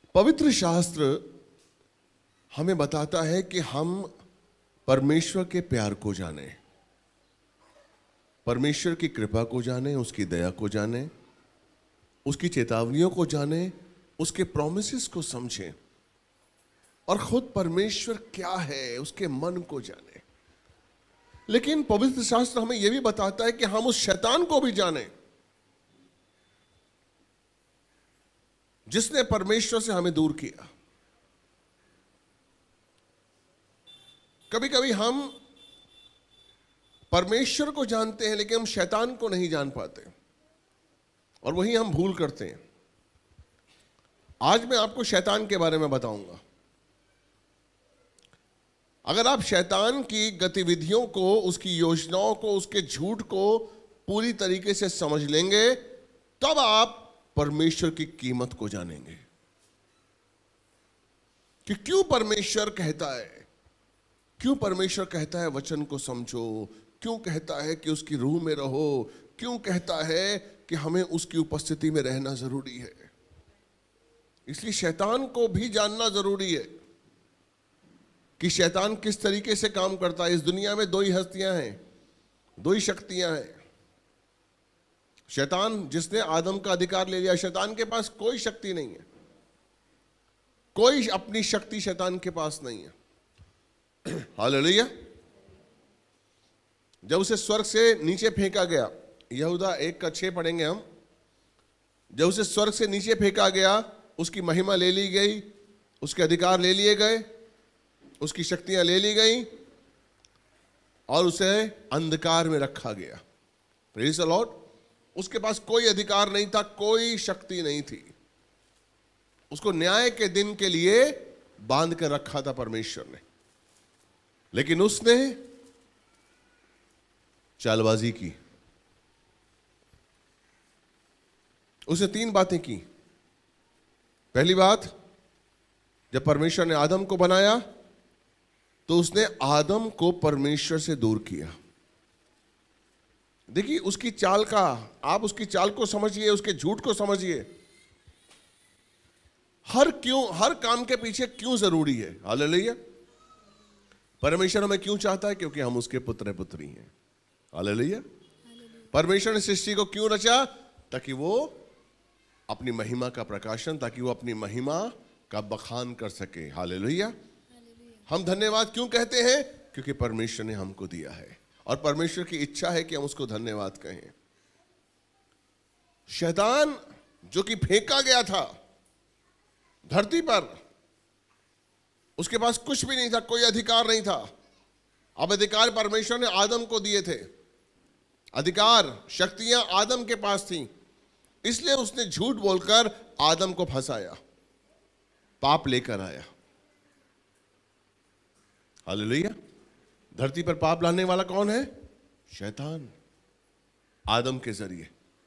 पवित्र शास्त्र हमें बताता है कि हम परमेश्वर के प्यार को जाने, परमेश्वर की कृपा को जाने, उसकी दया को जाने, उसकी चेतावनियों को जाने, उसके प्रॉमिसेस को समझें और खुद परमेश्वर क्या है उसके मन को जाने। लेकिन पवित्र शास्त्र हमें यह भी बताता है कि हम उस शैतान को भी जाने जिसने परमेश्वर से हमें दूर किया। कभी कभी हम परमेश्वर को जानते हैं लेकिन हम शैतान को नहीं जान पाते और वही हम भूल करते हैं। आज मैं आपको शैतान के बारे में बताऊंगा। अगर आप शैतान की गतिविधियों को, उसकी योजनाओं को, उसके झूठ को पूरी तरीके से समझ लेंगे तब आप परमेश्वर की कीमत को जानेंगे कि क्यों परमेश्वर कहता है, क्यों परमेश्वर कहता है वचन को समझो, क्यों कहता है कि उसकी रूह में रहो, क्यों कहता है कि हमें उसकी उपस्थिति में रहना जरूरी है। इसलिए शैतान को भी जानना जरूरी है कि शैतान किस तरीके से काम करता है। इस दुनिया में दो ही हस्तियां हैं, दो ही शक्तियां हैं। शैतान जिसने आदम का अधिकार ले लिया, शैतान के पास कोई शक्ति नहीं है, कोई अपनी शक्ति शैतान के पास नहीं है। हालेलुया। जब उसे स्वर्ग से नीचे फेंका गया, यहूदा 1:6 पढ़ेंगे हम। जब उसे स्वर्ग से नीचे फेंका गया, उसकी महिमा ले ली गई, उसके अधिकार ले लिए गए, उसकी शक्तियां ले ली गई और उसे अंधकार में रखा गया। Praise the lord. उसके पास कोई अधिकार नहीं था, कोई शक्ति नहीं थी। उसको न्याय के दिन के लिए बांध कर रखा था परमेश्वर ने। लेकिन उसने चालबाजी की। उसने 3 बातें की। पहली बात, जब परमेश्वर ने आदम को बनाया तो उसने आदम को परमेश्वर से दूर किया। देखिए उसकी चाल का, आप उसकी चाल को समझिए, उसके झूठ को समझिए। हर काम के पीछे क्यों जरूरी है। हालेलुया। परमेश्वर हमें क्यों चाहता है? क्योंकि हम उसके पुत्र पुत्री हैं। हालेलुया। परमेश्वर ने सृष्टि को क्यों रचा? ताकि वो अपनी महिमा का प्रकाशन, ताकि वो अपनी महिमा का बखान कर सके। हालेलुया। हम धन्यवाद क्यों कहते हैं? क्योंकि परमेश्वर ने हमको दिया है और परमेश्वर की इच्छा है कि हम उसको धन्यवाद कहें। शैतान जो कि फेंका गया था धरती पर, उसके पास कुछ भी नहीं था, कोई अधिकार नहीं था। अब अधिकार परमेश्वर ने आदम को दिए थे। अधिकार, शक्तियां आदम के पास थी, इसलिए उसने झूठ बोलकर आदम को फंसाया, पाप लेकर आया। हालेलुया। धरती पर पाप लाने वाला कौन है? शैतान, आदम के जरिए।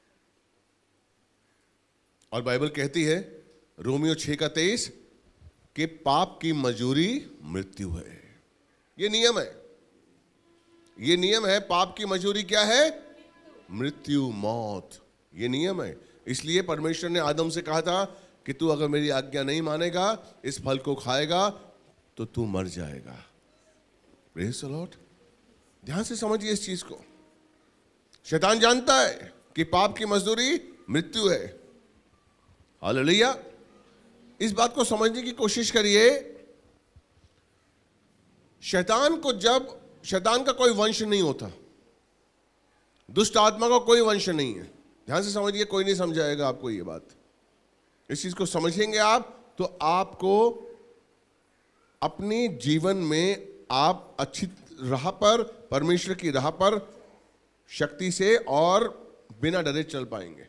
और बाइबल कहती है रोमियो 6:23 कि पाप की मजूरी मृत्यु है। ये नियम है, ये नियम है। पाप की मजूरी क्या है? मृत्यु, मौत। ये नियम है। इसलिए परमेश्वर ने आदम से कहा था कि तू अगर मेरी आज्ञा नहीं मानेगा, इस फल को खाएगा तो तू मर जाएगा। Praise the lord. ध्यान से समझिए इस चीज को। शैतान जानता है कि पाप की मजदूरी मृत्यु है। हालेलुया। इस बात को समझने की कोशिश करिए। शैतान का कोई वंश नहीं होता, दुष्ट आत्मा का कोई वंश नहीं है। ध्यान से समझिए, कोई नहीं समझाएगा आपको ये बात। इस चीज को समझेंगे आप तो आपको अपने जीवन में आप अच्छी राह पर, परमेश्वर की राह पर शक्ति से और बिना डरे चल पाएंगे।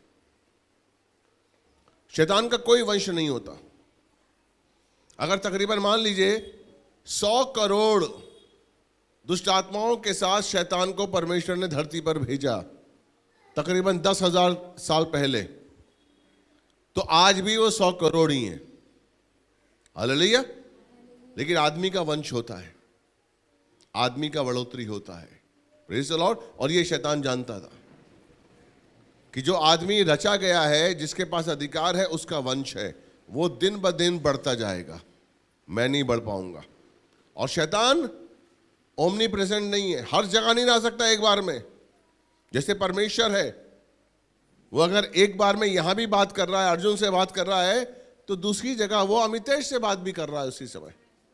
शैतान का कोई वंश नहीं होता। अगर तकरीबन मान लीजिए 100 करोड़ दुष्ट आत्माओं के साथ शैतान को परमेश्वर ने धरती पर भेजा तकरीबन 10,000 साल पहले, तो आज भी वो 100 करोड़ ही हैं। हालेलुया। लेकिन आदमी का वंश होता है, आदमी का बढ़ोतरी होता है। Praise the lord. और ये शैतान जानता था कि जो आदमी रचा गया है, जिसके पास अधिकार है, उसका वंश है। वो दिन ब दिन बढ़ता जाएगा, मैं नहीं बढ़ पाऊंगा। और शैतान ओमनी प्रेजेंट नहीं है, हर जगह नहीं रह सकता एक बार में। जैसे परमेश्वर है, वो अगर एक बार में यहां भी बात कर रहा है, अर्जुन से बात कर रहा है, तो दूसरी जगह वो अमितेश से बात भी कर रहा है उसी समय।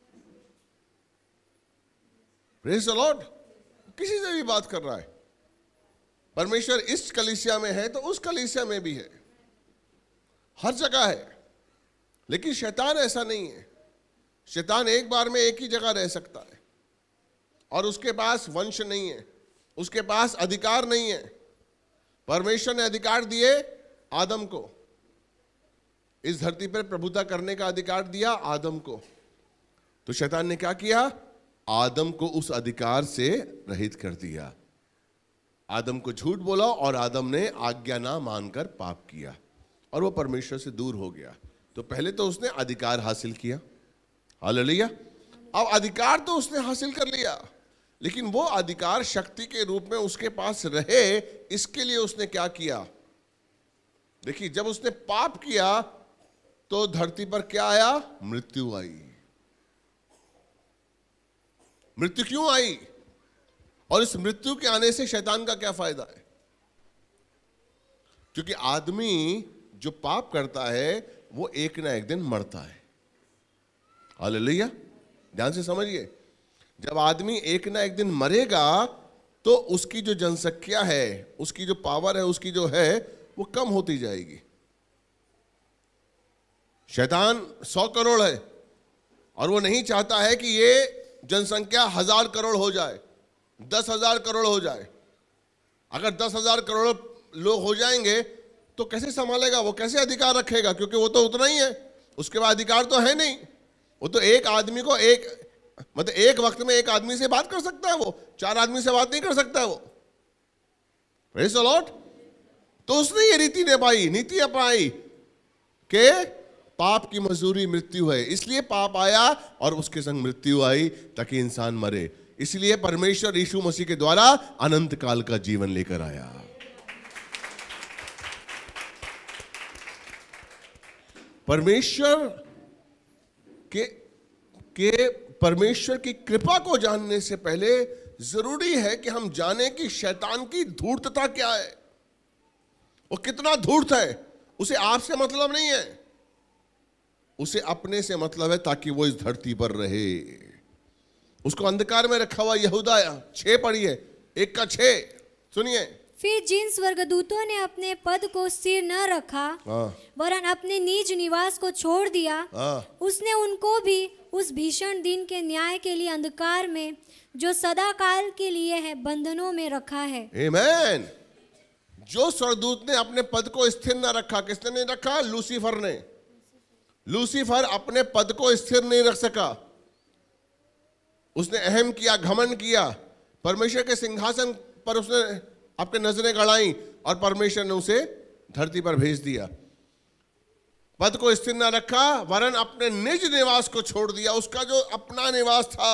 प्रेज़ द लॉर्ड, किसी से भी बात कर रहा है। परमेश्वर इस कलीसिया में है तो उस कलीसिया में भी है, हर जगह है। लेकिन शैतान ऐसा नहीं है। शैतान एक बार में एक ही जगह रह सकता है और उसके पास वंश नहीं है, उसके पास अधिकार नहीं है। परमेश्वर ने अधिकार दिए आदम को, इस धरती पर प्रभुता करने का अधिकार दिया आदम को। तो शैतान ने क्या किया? आदम को उस अधिकार से रहित कर दिया। आदम को झूठ बोला और आदम ने आज्ञा ना मानकर पाप किया और वो परमेश्वर से दूर हो गया। तो पहले तो उसने अधिकार हासिल किया, हालेलुया। अब अधिकार तो उसने हासिल कर लिया, लेकिन वो अधिकार शक्ति के रूप में उसके पास रहे, इसके लिए उसने क्या किया? देखिए, जब उसने पाप किया तो धरती पर क्या आया? मृत्यु आई। मृत्यु क्यों आई? और इस मृत्यु के आने से शैतान का क्या फायदा है? क्योंकि आदमी जो पाप करता है वो एक ना एक दिन मरता है। हालेलुया, ध्यान से समझिए। जब आदमी एक ना एक दिन मरेगा तो उसकी जो जनसंख्या है, उसकी जो पावर है, उसकी जो है वो कम होती जाएगी। शैतान 100 करोड़ है और वो नहीं चाहता है कि ये जनसंख्या 1000 करोड़ हो जाए, 10,000 करोड़ हो जाए। अगर 10,000 करोड़ लोग हो जाएंगे तो कैसे संभालेगा वो? कैसे अधिकार रखेगा? क्योंकि वो तो उतना ही है, उसके बाद अधिकार तो है नहीं। वो तो एक आदमी को एक वक्त में एक आदमी से बात कर सकता है, वो 4 आदमी से बात नहीं कर सकता है वो। Praise the lord. तो उसने ये नीति अपनाई कि पाप की मजदूरी मृत्यु है, इसलिए पाप आया और उसके संग मृत्यु आई ताकि इंसान मरे। इसलिए परमेश्वर यीशु मसीह के द्वारा अनंत काल का जीवन लेकर आया। परमेश्वर की कृपा को जानने से पहले जरूरी है कि हम जाने कि शैतान की धूर्तता क्या है, वो कितना धूर्त है। उसे आपसे मतलब नहीं है, उसे अपने से मतलब है ताकि वो इस धरती पर रहे। उसको अंधकार में रखा हुआ। यहूदा 6 पढ़िए, 1 का 6 सुनिए। फिर जिन स्वर्गदूतों ने अपने पद को स्थिर न रखा वरन अपने निज निवास को छोड़ दिया, उसने उनको भी उस भीषण दिन के न्याय के लिए अंधकार में, जो सदा काल के लिए है, बंधनों में रखा है। आमीन। जो स्वर्गदूत ने अपने पद को स्थिर न रखा, किसने नहीं रखा? लूसीफर ने। लूसीफर अपने पद को स्थिर नहीं रख सका, उसने अहम किया, घमंड किया। परमेश्वर के सिंहासन पर उसने अपने नजरें गड़ाई और परमेश्वर ने उसे धरती पर भेज दिया। पद को स्थिर न रखा वरन अपने निज निवास को छोड़ दिया, उसका जो अपना निवास था।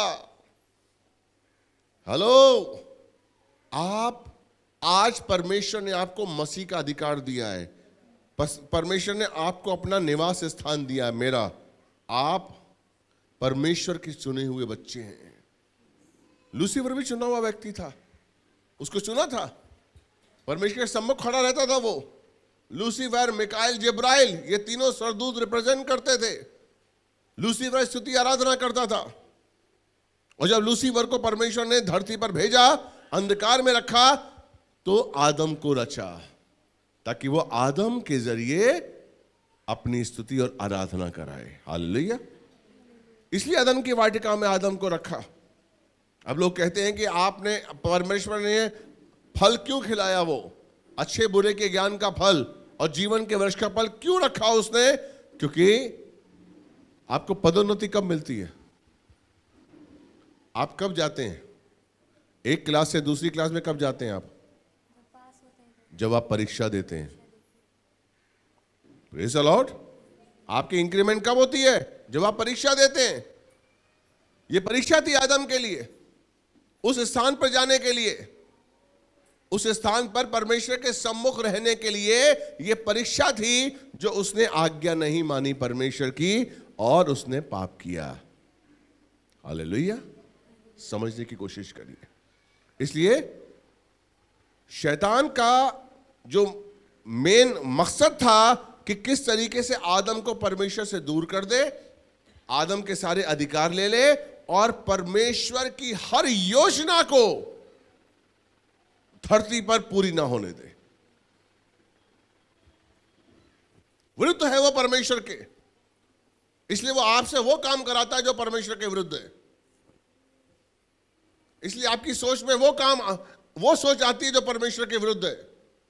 हेलो, आप आज परमेश्वर ने आपको मसीह का अधिकार दिया है, परमेश्वर ने आपको अपना निवास स्थान दिया है। मेरा, आप परमेश्वर के चुने हुए बच्चे हैं। लूसीफर भी चुना हुआ व्यक्ति था, उसको चुना था, परमेश्वर के सम्मुख खड़ा रहता था वो। लूसीफर, मिकाएल, जिब्राइल, ये तीनों स्वर्गदूत रिप्रेजेंट करते थे। लूसीफर स्तुति आराधना करता था। और जब लूसीफर को परमेश्वर ने धरती पर भेजा, अंधकार में रखा, तो आदम को रचा ताकि वो आदम के जरिए अपनी स्तुति और आराधना कराए। हालेलुया। इसलिए आदम की वाटिका में आदम को रखा। अब लोग कहते हैं कि आपने, परमेश्वर ने फल क्यों खिलाया? वो अच्छे बुरे के ज्ञान का फल और जीवन के वृक्ष का फल क्यों रखा उसने? क्योंकि आपको पदोन्नति कब मिलती है? आप कब जाते हैं? एक क्लास से दूसरी क्लास में कब जाते हैं आप? जब आप परीक्षा देते हैं। Praise the lord. आपकी इंक्रीमेंट कब होती है? जब आप परीक्षा देते हैं। ये परीक्षा थी आदम के लिए, उस स्थान पर जाने के लिए। उस स्थान पर परमेश्वर के सम्मुख रहने के लिए यह परीक्षा थी जो उसने आज्ञा नहीं मानी परमेश्वर की और उसने पाप किया। हालेलुया। समझने की कोशिश करिए। इसलिए शैतान का जो मेन मकसद था कि किस तरीके से आदम को परमेश्वर से दूर कर दे, आदम के सारे अधिकार ले ले और परमेश्वर की हर योजना को धरती पर पूरी ना होने दे। विरुद्ध है वो परमेश्वर के, इसलिए वो आपसे वो काम कराता है जो परमेश्वर के विरुद्ध है। इसलिए आपकी सोच में वो सोच आती है जो परमेश्वर के विरुद्ध है।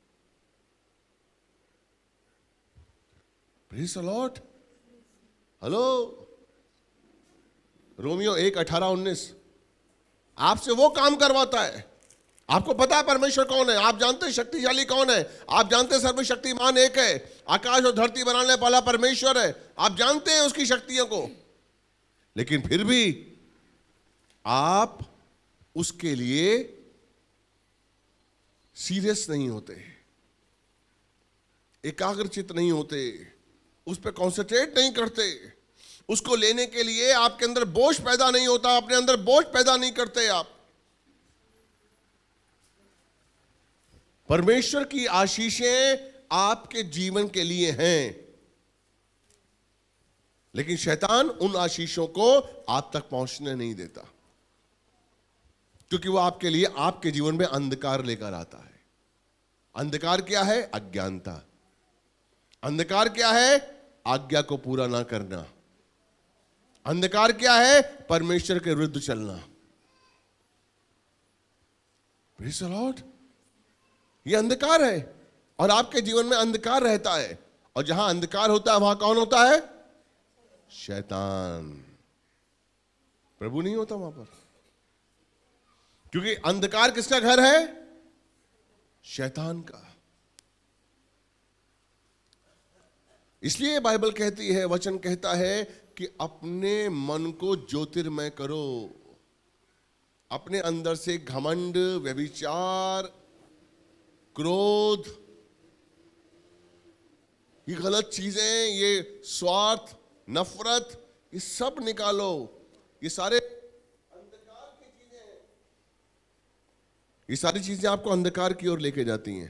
Praise the lord. हेलो। रोमियो 1:18-19 आपसे वो काम करवाता है। आपको पता है परमेश्वर कौन है, आप जानते हैं शक्तिशाली कौन है, आप जानते हैं सर्वशक्तिमान एक है, आकाश और धरती बनाने वाला परमेश्वर है, आप जानते हैं उसकी शक्तियों को, लेकिन फिर भी आप उसके लिए सीरियस नहीं होते, एकाग्रचित नहीं होते, उस पर कॉन्सेंट्रेट नहीं करते, उसको लेने के लिए आपके अंदर बोझ पैदा नहीं होता, अपने अंदर बोझ पैदा नहीं करते आप। परमेश्वर की आशीषें आपके जीवन के लिए हैं, लेकिन शैतान उन आशीषों को आप तक पहुंचने नहीं देता, क्योंकि वो आपके लिए आपके जीवन में अंधकार लेकर आता है। अंधकार क्या है? अज्ञानता। अंधकार क्या है? आज्ञा को पूरा ना करना। अंधकार क्या है? परमेश्वर के विरुद्ध चलना। Praise the lord. ये अंधकार है और आपके जीवन में अंधकार रहता है, और जहां अंधकार होता है वहां कौन होता है? शैतान। प्रभु नहीं होता वहां पर, क्योंकि अंधकार किसका घर है? शैतान का। इसलिए बाइबल कहती है, वचन कहता है कि अपने मन को ज्योतिर्मय करो। अपने अंदर से घमंड, व्यभिचार, क्रोध, ये गलत चीजें, ये स्वार्थ, नफरत, ये सब निकालो। ये सारे अंधकार की चीजें हैं। ये सारी चीजें आपको अंधकार की ओर लेके जाती हैं।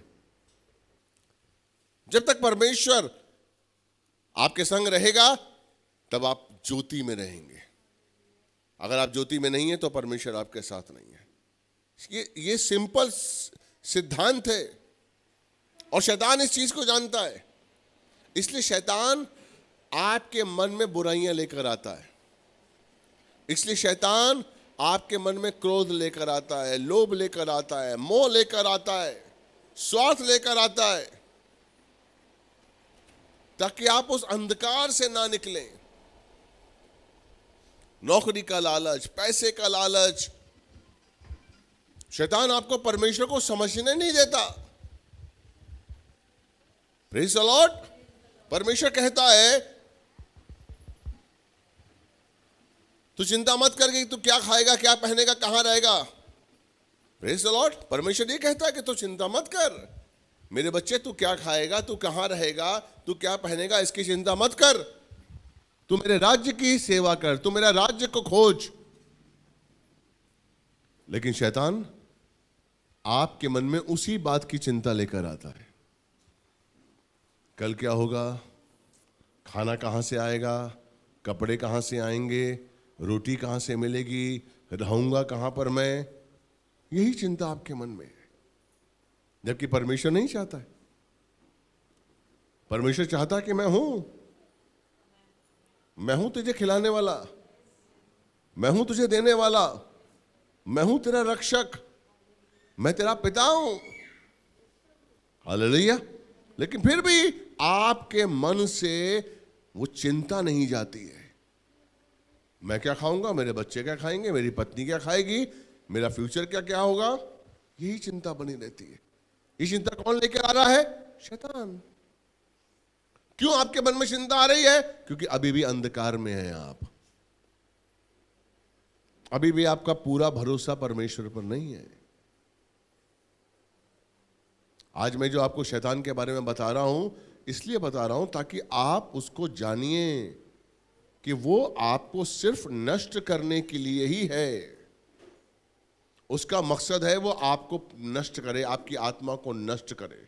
जब तक परमेश्वर आपके संग रहेगा तब आप ज्योति में रहेंगे। अगर आप ज्योति में नहीं है तो परमेश्वर आपके साथ नहीं है। ये सिंपल सिद्धांत है, और शैतान इस चीज को जानता है। इसलिए शैतान आपके मन में बुराइयां लेकर आता है। इसलिए शैतान आपके मन में क्रोध लेकर आता है, लोभ लेकर आता है, मोह लेकर आता है, स्वार्थ लेकर आता है, ताकि आप उस अंधकार से ना निकलें। नौकरी का लालच, पैसे का लालच, शैतान आपको परमेश्वर को समझने नहीं देता। Praise the lord. परमेश्वर कहता है तू चिंता मत कर कि तू क्या खाएगा, क्या पहनेगा, कहां रहेगा। Praise the lord. परमेश्वर ये कहता है कि तू चिंता मत कर मेरे बच्चे, तू क्या खाएगा, तू कहां रहेगा, तू क्या पहनेगा, इसकी चिंता मत कर। तू मेरे राज्य की सेवा कर, तू मेरा राज्य को खोज। लेकिन शैतान आपके मन में उसी बात की चिंता लेकर आता है। कल क्या होगा, खाना कहां से आएगा, कपड़े कहां से आएंगे, रोटी कहां से मिलेगी, रहूंगा कहां पर मैं। यही चिंता आपके मन में है, जबकि परमेश्वर नहीं चाहता है। परमेश्वर चाहता है कि मैं हूं तुझे खिलाने वाला, मैं हूं तुझे देने वाला, मैं हूं तेरा रक्षक, मैं तेरा पिता हूं। हालेलुया। लेकिन फिर भी आपके मन से वो चिंता नहीं जाती है। मैं क्या खाऊंगा, मेरे बच्चे क्या खाएंगे, मेरी पत्नी क्या खाएगी, मेरा फ्यूचर क्या होगा, यही चिंता बनी रहती है। ये चिंता कौन लेकर आ रहा है? शैतान। क्यों आपके मन में चिंता आ रही है? क्योंकि अभी भी अंधकार में है आप, अभी भी आपका पूरा भरोसा परमेश्वर पर नहीं है। आज मैं जो आपको शैतान के बारे में बता रहा हूं, इसलिए बता रहा हूं ताकि आप उसको जानिए कि वो आपको सिर्फ नष्ट करने के लिए ही है। उसका मकसद है वो आपको नष्ट करे, आपकी आत्मा को नष्ट करे।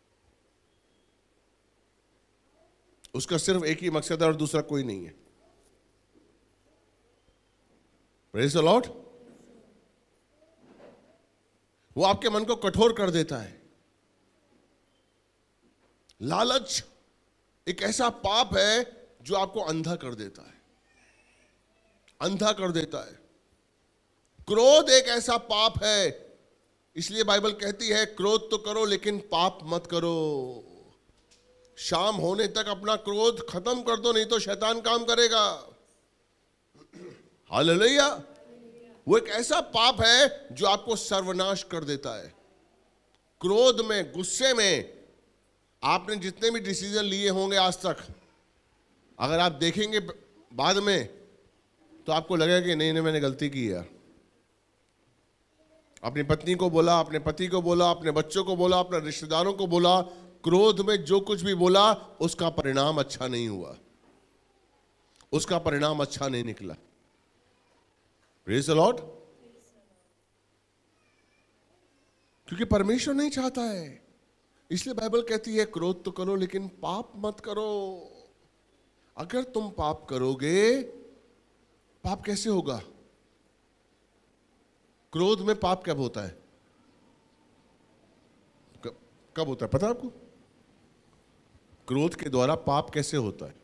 उसका सिर्फ एक ही मकसद है और दूसरा कोई नहीं है। Praise the lord. वो आपके मन को कठोर कर देता है। लालच एक ऐसा पाप है जो आपको अंधा कर देता है, अंधा कर देता है। क्रोध एक ऐसा पाप है, इसलिए बाइबल कहती है क्रोध तो करो लेकिन पाप मत करो। शाम होने तक अपना क्रोध खत्म कर दो, नहीं तो शैतान काम करेगा। हालेलुया। वो एक ऐसा पाप है जो आपको सर्वनाश कर देता है। क्रोध में, गुस्से में आपने जितने भी डिसीजन लिए होंगे आज तक, अगर आप देखेंगे बाद में तो आपको लगेगा कि नहीं मैंने गलती की है। अपनी पत्नी को बोला, अपने पति को बोला, अपने बच्चों को बोला, अपने रिश्तेदारों को बोला, क्रोध में जो कुछ भी बोला उसका परिणाम अच्छा नहीं हुआ, उसका परिणाम अच्छा नहीं निकला। Praise the lord. क्योंकि परमेश्वर नहीं चाहता है, इसलिए बाइबल कहती है क्रोध तो करो लेकिन पाप मत करो। अगर तुम पाप करोगे, पाप कैसे होगा? क्रोध में पाप कब होता है? कब होता है पता है आपको? क्रोध के द्वारा पाप कैसे होता है?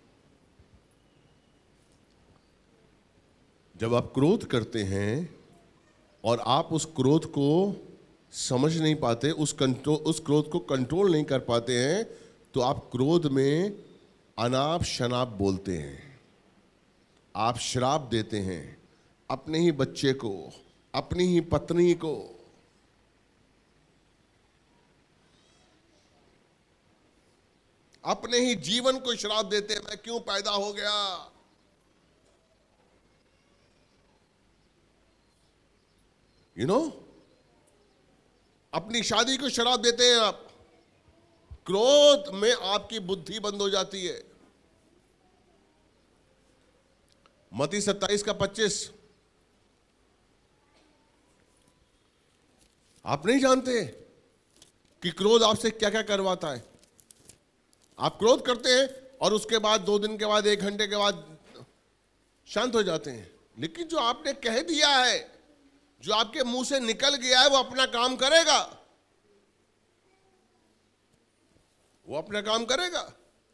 जब आप क्रोध करते हैं और आप उस क्रोध को समझ नहीं पाते, उस क्रोध को कंट्रोल नहीं कर पाते हैं, तो आप क्रोध में अनाप शनाप बोलते हैं, आप श्राप देते हैं अपने ही बच्चे को, अपनी ही पत्नी को। अपने ही जीवन को श्राप देते हैं, मैं क्यों पैदा हो गया। यू नो, अपनी शादी को श्राप देते हैं आप। क्रोध में आपकी बुद्धि बंद हो जाती है। मत्ती 27:25 आप नहीं जानते कि क्रोध आपसे क्या क्या करवाता है। आप क्रोध करते हैं और उसके बाद 2 दिन के बाद, 1 घंटे के बाद शांत हो जाते हैं। लेकिन जो आपने कह दिया है, जो आपके मुंह से निकल गया है, वो अपना काम करेगा, वो अपना काम करेगा।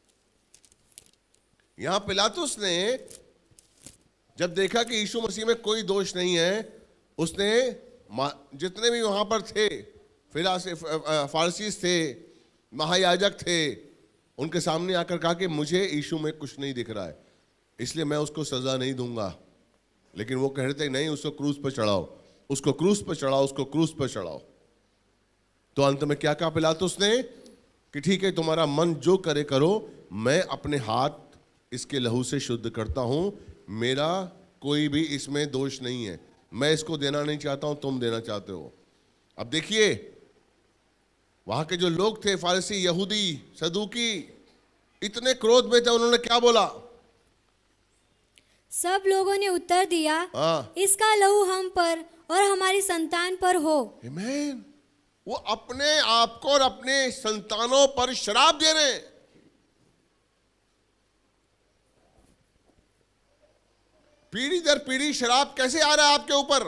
यहां पिलातुस ने जब देखा कि यीशु मसीह में कोई दोष नहीं है, उसने जितने भी वहां पर थे, फारसीस थे, महायाजक थे, उनके सामने आकर कहा कि मुझे यीशु में कुछ नहीं दिख रहा है, इसलिए मैं उसको सजा नहीं दूंगा। लेकिन वो कह रहे थे नहीं, उसको क्रूस पर चढ़ाओ, उसको क्रूस पर चढ़ाओ, उसको क्रूस पर चढ़ाओ। तो अंत में क्या कहा पिलातुस ने कि ठीक है, तुम्हारा मन जो करे करो, मैं अपने हाथ इसके लहू से शुद्ध करता हूं, मेरा कोई भी इसमें दोष नहीं है, मैं इसको देना नहीं चाहता हूं, तुम देना चाहते हो। अब देखिए, वहां के जो लोग थे, फारसी, यहूदी, सदूकी, इतने क्रोध में थे, उन्होंने क्या बोला? सब लोगों ने उत्तर दिया, इसका लहू हम पर और हमारी संतान पर हो। आमीन। वो अपने आप को और अपने संतानों पर श्राप दे रहे हैं। पीढ़ी दर पीढ़ी श्राप कैसे आ रहा है आपके ऊपर?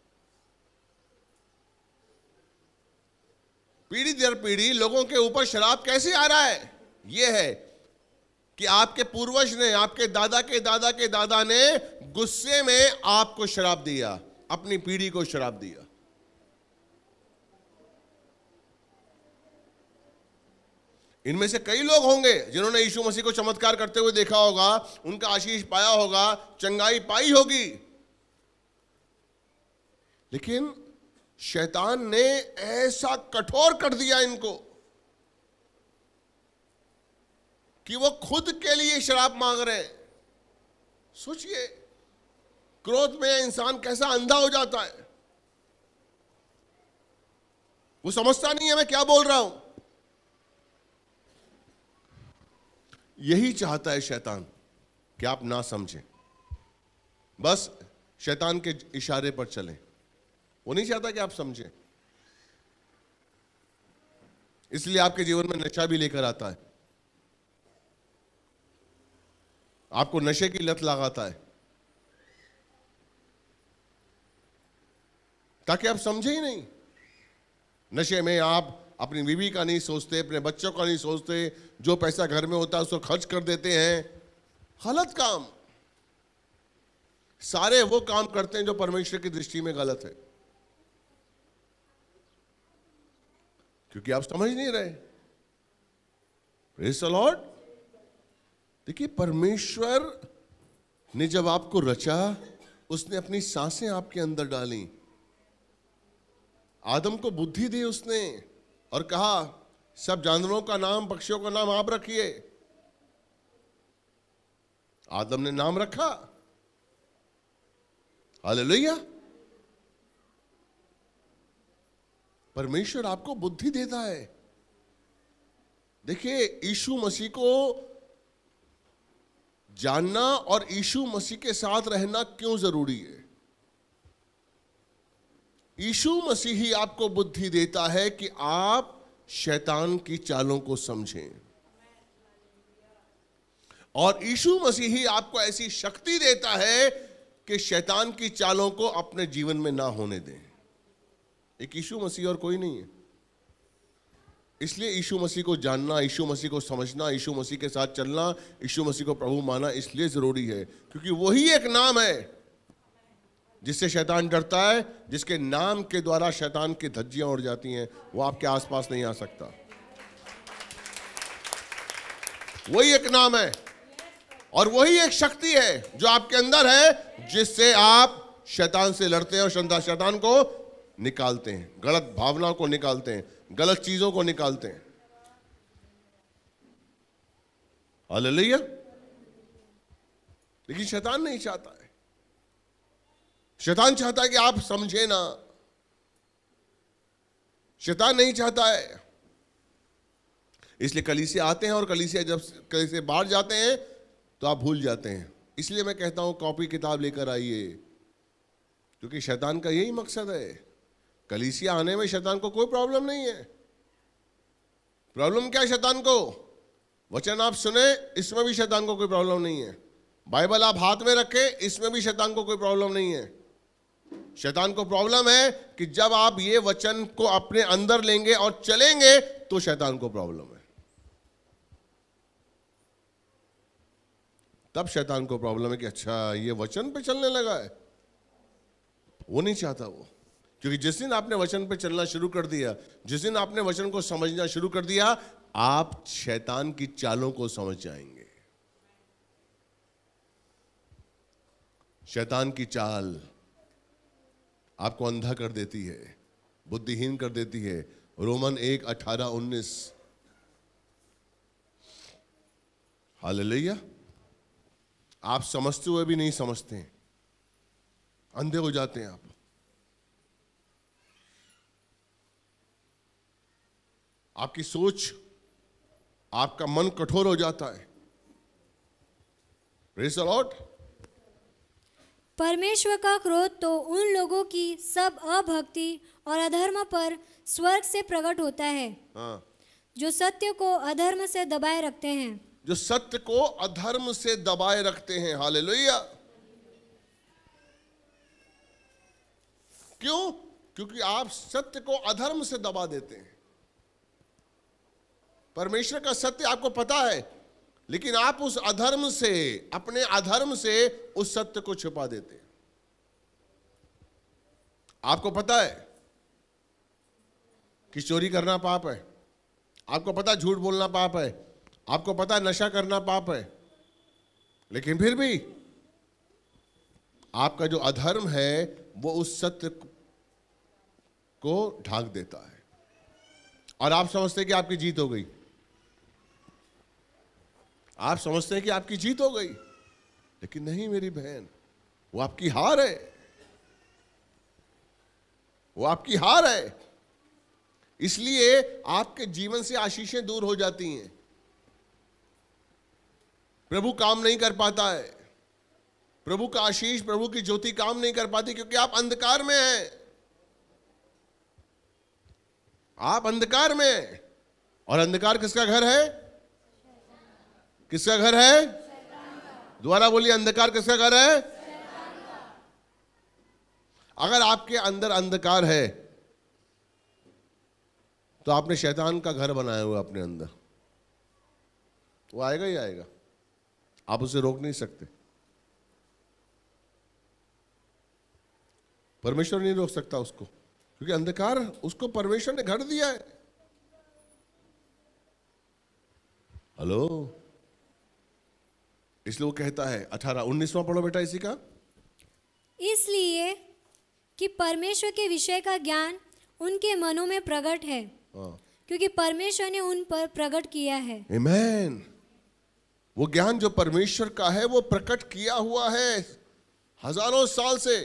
पीढ़ी दर पीढ़ी लोगों के ऊपर श्राप कैसे आ रहा है? यह है कि आपके पूर्वज ने, आपके दादा के दादा के दादा ने गुस्से में आपको श्राप दिया, अपनी पीढ़ी को श्राप दिया। इनमें से कई लोग होंगे जिन्होंने यीशु मसीह को चमत्कार करते हुए देखा होगा, उनका आशीष पाया होगा, चंगाई पाई होगी, लेकिन शैतान ने ऐसा कठोर कर दिया इनको कि वो खुद के लिए शराब मांग रहे हैं। सोचिए, क्रोध में इंसान कैसा अंधा हो जाता है। वो समझता नहीं है मैं क्या बोल रहा हूं, यही चाहता है शैतान कि आप ना समझें, बस शैतान के इशारे पर चलें। वो नहीं चाहता कि आप समझें, इसलिए आपके जीवन में नशा भी लेकर आता है, आपको नशे की लत लगाता है ताकि आप समझे ही नहीं। नशे में आप अपनी बीवी का नहीं सोचते, अपने बच्चों का नहीं सोचते, जो पैसा घर में होता है उसको खर्च कर देते हैं। गलत काम, सारे वो काम करते हैं जो परमेश्वर की दृष्टि में गलत है, क्योंकि आप समझ नहीं रहे। Praise the lord. देखिए, परमेश्वर ने जब आपको रचा, उसने अपनी सांसें आपके अंदर डाली, आदम को बुद्धि दी उसने और कहा सब जानवरों का नाम, पक्षियों का नाम आप रखिए। आदम ने नाम रखा। हालेलुया। परमेश्वर आपको बुद्धि देता है। देखिए, यीशु मसीह को जानना और यीशु मसीह के साथ रहना क्यों जरूरी है? यीशु मसीह ही आपको बुद्धि देता है कि आप शैतान की चालों को समझें, और यीशु मसीह ही आपको ऐसी शक्ति देता है कि शैतान की चालों को अपने जीवन में ना होने दें। एक यीशु मसीह और कोई नहीं है। इसलिए यीशु मसीह को जानना, यीशु मसीह को समझना, यीशु मसीह के साथ चलना, यीशु मसीह को प्रभु माना इसलिए जरूरी है क्योंकि वही एक नाम है जिससे शैतान डरता है, जिसके नाम के द्वारा शैतान की धज्जियां उड़ जाती हैं। वो आपके आसपास नहीं आ सकता। वही एक नाम है और वही एक शक्ति है जो आपके अंदर है, जिससे आप शैतान से लड़ते हैं और शैतान को निकालते हैं, गलत भावनाओं को निकालते हैं, गलत चीजों को निकालते हैं। हालेलुया। लेकिन शैतान नहीं चाहता है। शैतान चाहता है कि आप समझे ना। शैतान नहीं चाहता है। इसलिए कलीसिया आते हैं और कलीसिया जब कलीसिया बाहर जाते हैं तो आप भूल जाते हैं। इसलिए मैं कहता हूं कॉपी किताब लेकर आइए, क्योंकि शैतान का यही मकसद है। कलीसिया आने में शैतान को कोई प्रॉब्लम नहीं है। प्रॉब्लम क्या है शैतान को? वचन आप सुने, इसमें भी शैतान को कोई प्रॉब्लम नहीं है। बाइबल आप हाथ में रखे, इसमें भी शैतान को कोई प्रॉब्लम नहीं है। शैतान को प्रॉब्लम है कि जब आप ये वचन को अपने अंदर लेंगे और चलेंगे तो शैतान को प्रॉब्लम है। तब शैतान को प्रॉब्लम है कि अच्छा ये वचन पे चलने लगा है। वो नहीं चाहता वो, क्योंकि जिस दिन आपने वचन पे चलना शुरू कर दिया, जिस दिन आपने वचन को समझना शुरू कर दिया, आप शैतान की चालों को समझ जाएंगे। शैतान की चाल आपको अंधा कर देती है, बुद्धिहीन कर देती है। रोमन 1:18-19। हालेलुया। आप समझते हुए भी नहीं समझते हैं, अंधे हो जाते हैं आप। आपकी सोच, आपका मन कठोर हो जाता है। Praise the lord. परमेश्वर का क्रोध तो उन लोगों की सब अभक्ति और अधर्म पर स्वर्ग से प्रकट होता है, जो सत्य को अधर्म से दबाए रखते हैं। जो सत्य को अधर्म से दबाए रखते हैं। हालेलुया। क्यों? क्योंकि आप सत्य को अधर्म से दबा देते हैं। परमेश्वर का सत्य आपको पता है, लेकिन आप उस अधर्म से, अपने अधर्म से उस सत्य को छुपा देते हैं। आपको पता है कि चोरी करना पाप है, आपको पता है झूठ बोलना पाप है, आपको पता है नशा करना पाप है, लेकिन फिर भी आपका जो अधर्म है वो उस सत्य को ढांक देता है और आप समझते हैं कि आपकी जीत हो गई। आप समझते हैं कि आपकी जीत हो गई, लेकिन नहीं मेरी बहन, वो आपकी हार है। वो आपकी हार है। इसलिए आपके जीवन से आशीषें दूर हो जाती हैं। प्रभु काम नहीं कर पाता है, प्रभु का आशीष, प्रभु की ज्योति काम नहीं कर पाती, क्योंकि आप अंधकार में हैं। आप अंधकार में हैं। और अंधकार किसका घर है? किसका घर है? दोबारा बोलिए, अंधकार किसका घर है? अगर आपके अंदर अंधकार है तो आपने शैतान का घर बनाया हुआ अपने अंदर। वो आएगा ही आएगा, आप उसे रोक नहीं सकते। परमेश्वर नहीं रोक सकता उसको, क्योंकि अंधकार उसको परमेश्वर ने घर दिया है। हेलो, इसलिए वो कहता है 18-19वां पढ़ो बेटा इसी का। इसलिए कि परमेश्वर के विषय का ज्ञान उनके मनों में प्रकट है, क्योंकि परमेश्वर ने उन पर प्रकट किया है। आमीन। वो ज्ञान जो परमेश्वर का है वो प्रकट किया हुआ है हजारों साल से,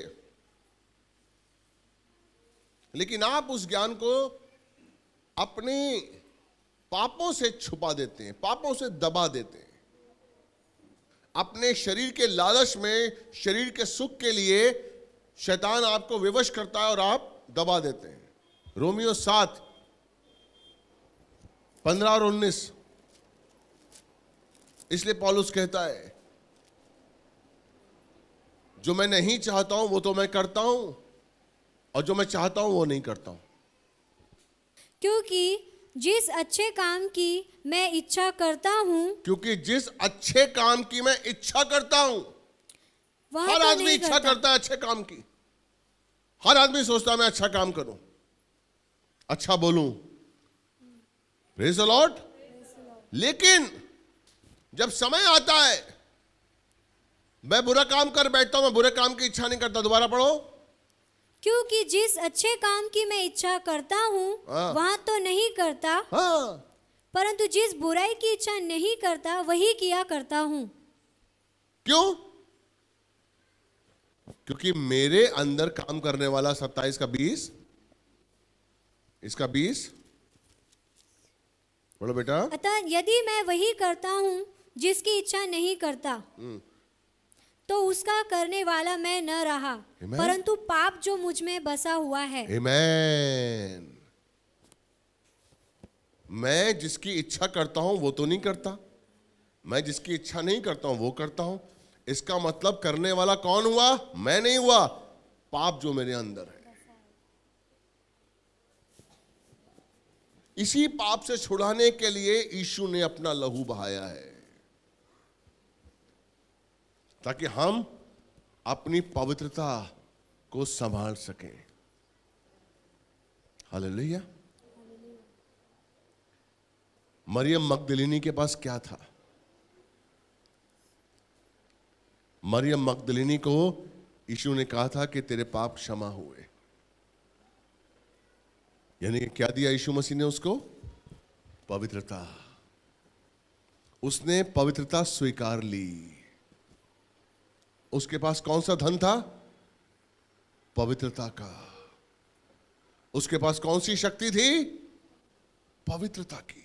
लेकिन आप उस ज्ञान को अपने पापों से छुपा देते हैं, पापों से दबा देते हैं। अपने शरीर के लालच में, शरीर के सुख के लिए शैतान आपको विवश करता है और आप दबा देते हैं। रोमियो 7:15 और 19। इसलिए पौलुस कहता है, जो मैं नहीं चाहता हूं वो तो मैं करता हूं, और जो मैं चाहता हूं वो नहीं करता हूं। क्योंकि जिस अच्छे काम की मैं इच्छा करता हूं, क्योंकि जिस अच्छे काम की मैं इच्छा करता हूं, हर आदमी इच्छा करता है अच्छे काम की। हर आदमी सोचता है मैं अच्छा काम करूं, अच्छा बोलूं, प्रेज़ द लॉर्ड। लेकिन जब समय आता है मैं बुरा काम कर बैठता हूं, मैं बुरे काम की इच्छा नहीं करता। दोबारा पढ़ो। क्योंकि जिस अच्छे काम की मैं इच्छा करता हूं वहां तो नहीं करता, परंतु जिस बुराई की इच्छा नहीं करता वही किया करता हूं। क्यों? क्योंकि मेरे अंदर काम करने वाला 27 का 20, इसका 20, बोलो बेटा। अतः यदि मैं वही करता हूं जिसकी इच्छा नहीं करता, तो उसका करने वाला मैं न रहा, परंतु पाप जो मुझ में बसा हुआ है। आमीन। मैं जिसकी इच्छा करता हूं वो तो नहीं करता, मैं जिसकी इच्छा नहीं करता हूं वो करता हूं। इसका मतलब करने वाला कौन हुआ? मैं नहीं हुआ, पाप जो मेरे अंदर है। इसी पाप से छुड़ाने के लिए यीशु ने अपना लहू बहाया है, ताकि हम अपनी पवित्रता को संभाल सकें। हालेलुया। मरियम मगदलिनी के पास क्या था? मरियम मगदलिनी को यीशु ने कहा था कि तेरे पाप क्षमा हुए। यानी क्या दिया यीशु मसीह ने उसको? पवित्रता। उसने पवित्रता स्वीकार ली। उसके पास कौन सा धन था? पवित्रता का। उसके पास कौन सी शक्ति थी? पवित्रता की।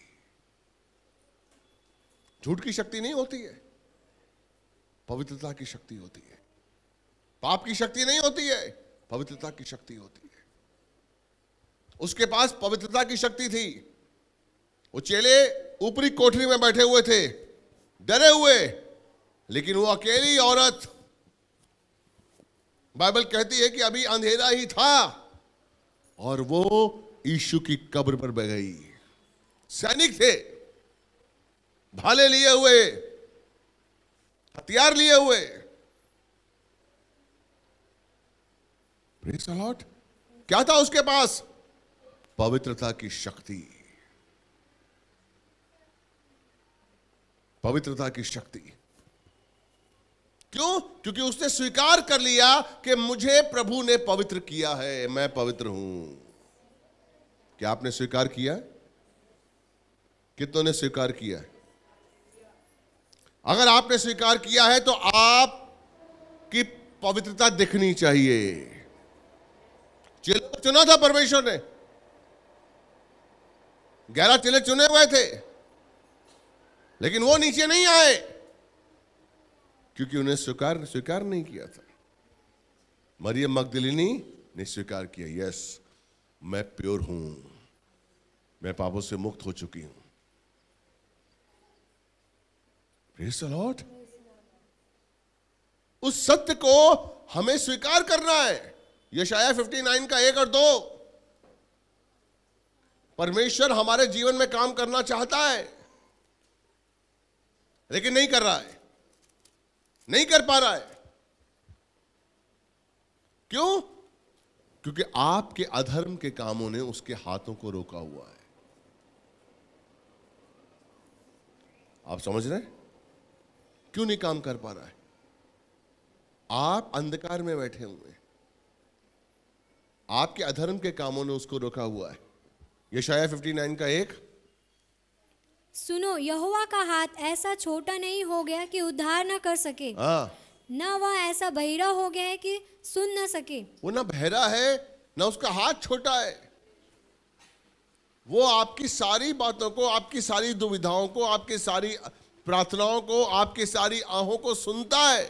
झूठ की शक्ति नहीं होती है, पवित्रता की शक्ति होती है। पाप की शक्ति नहीं होती है, पवित्रता की शक्ति होती है। उसके पास पवित्रता की शक्ति थी। वो चेले ऊपरी कोठरी में बैठे हुए थे, डरे हुए, लेकिन वो अकेली औरत, बाइबल कहती है कि अभी अंधेरा ही था और वो यीशु की कब्र पर बह गई। सैनिक थे, भाले लिए हुए, हथियार लिए हुए। Praise the lord. क्या था उसके पास? पवित्रता की शक्ति। पवित्रता की शक्ति। क्यों? क्योंकि उसने स्वीकार कर लिया कि मुझे प्रभु ने पवित्र किया है, मैं पवित्र हूं। क्या आपने स्वीकार किया? कितनों ने स्वीकार किया है? अगर आपने स्वीकार किया है तो आपकी पवित्रता दिखनी चाहिए। चेलों को चुना था परमेश्वर ने, 11 चेले चुने हुए थे, लेकिन वो नीचे नहीं आए। क्योंकि उन्हें स्वीकार नहीं किया था। मरियम मगदलिनी ने स्वीकार किया, यस मैं प्योर हूं, मैं पापों से मुक्त हो चुकी हूं। Praise the lord. उस सत्य को हमें स्वीकार करना है। यशाया 59 का 1 और 2। परमेश्वर हमारे जीवन में काम करना चाहता है, लेकिन नहीं कर रहा है, नहीं कर पा रहा है। क्यों? क्योंकि आपके अधर्म के कामों ने उसके हाथों को रोका हुआ है। आप समझ रहे हैं क्यों नहीं काम कर पा रहा है? आप अंधकार में बैठे हुए हैं, आपके अधर्म के कामों ने उसको रोका हुआ है। यशाया 59 का 1। सुनो, यहोवा का हाथ ऐसा छोटा नहीं हो गया कि उद्धार न कर सके, न वह ऐसा बहिरा हो गया है कि सुन न सके। वो ना बहरा है, ना उसका हाथ छोटा है। वो आपकी सारी बातों को, आपकी सारी दुविधाओं को, आपकी सारी प्रार्थनाओं को, आपकी सारी आहों को सुनता है,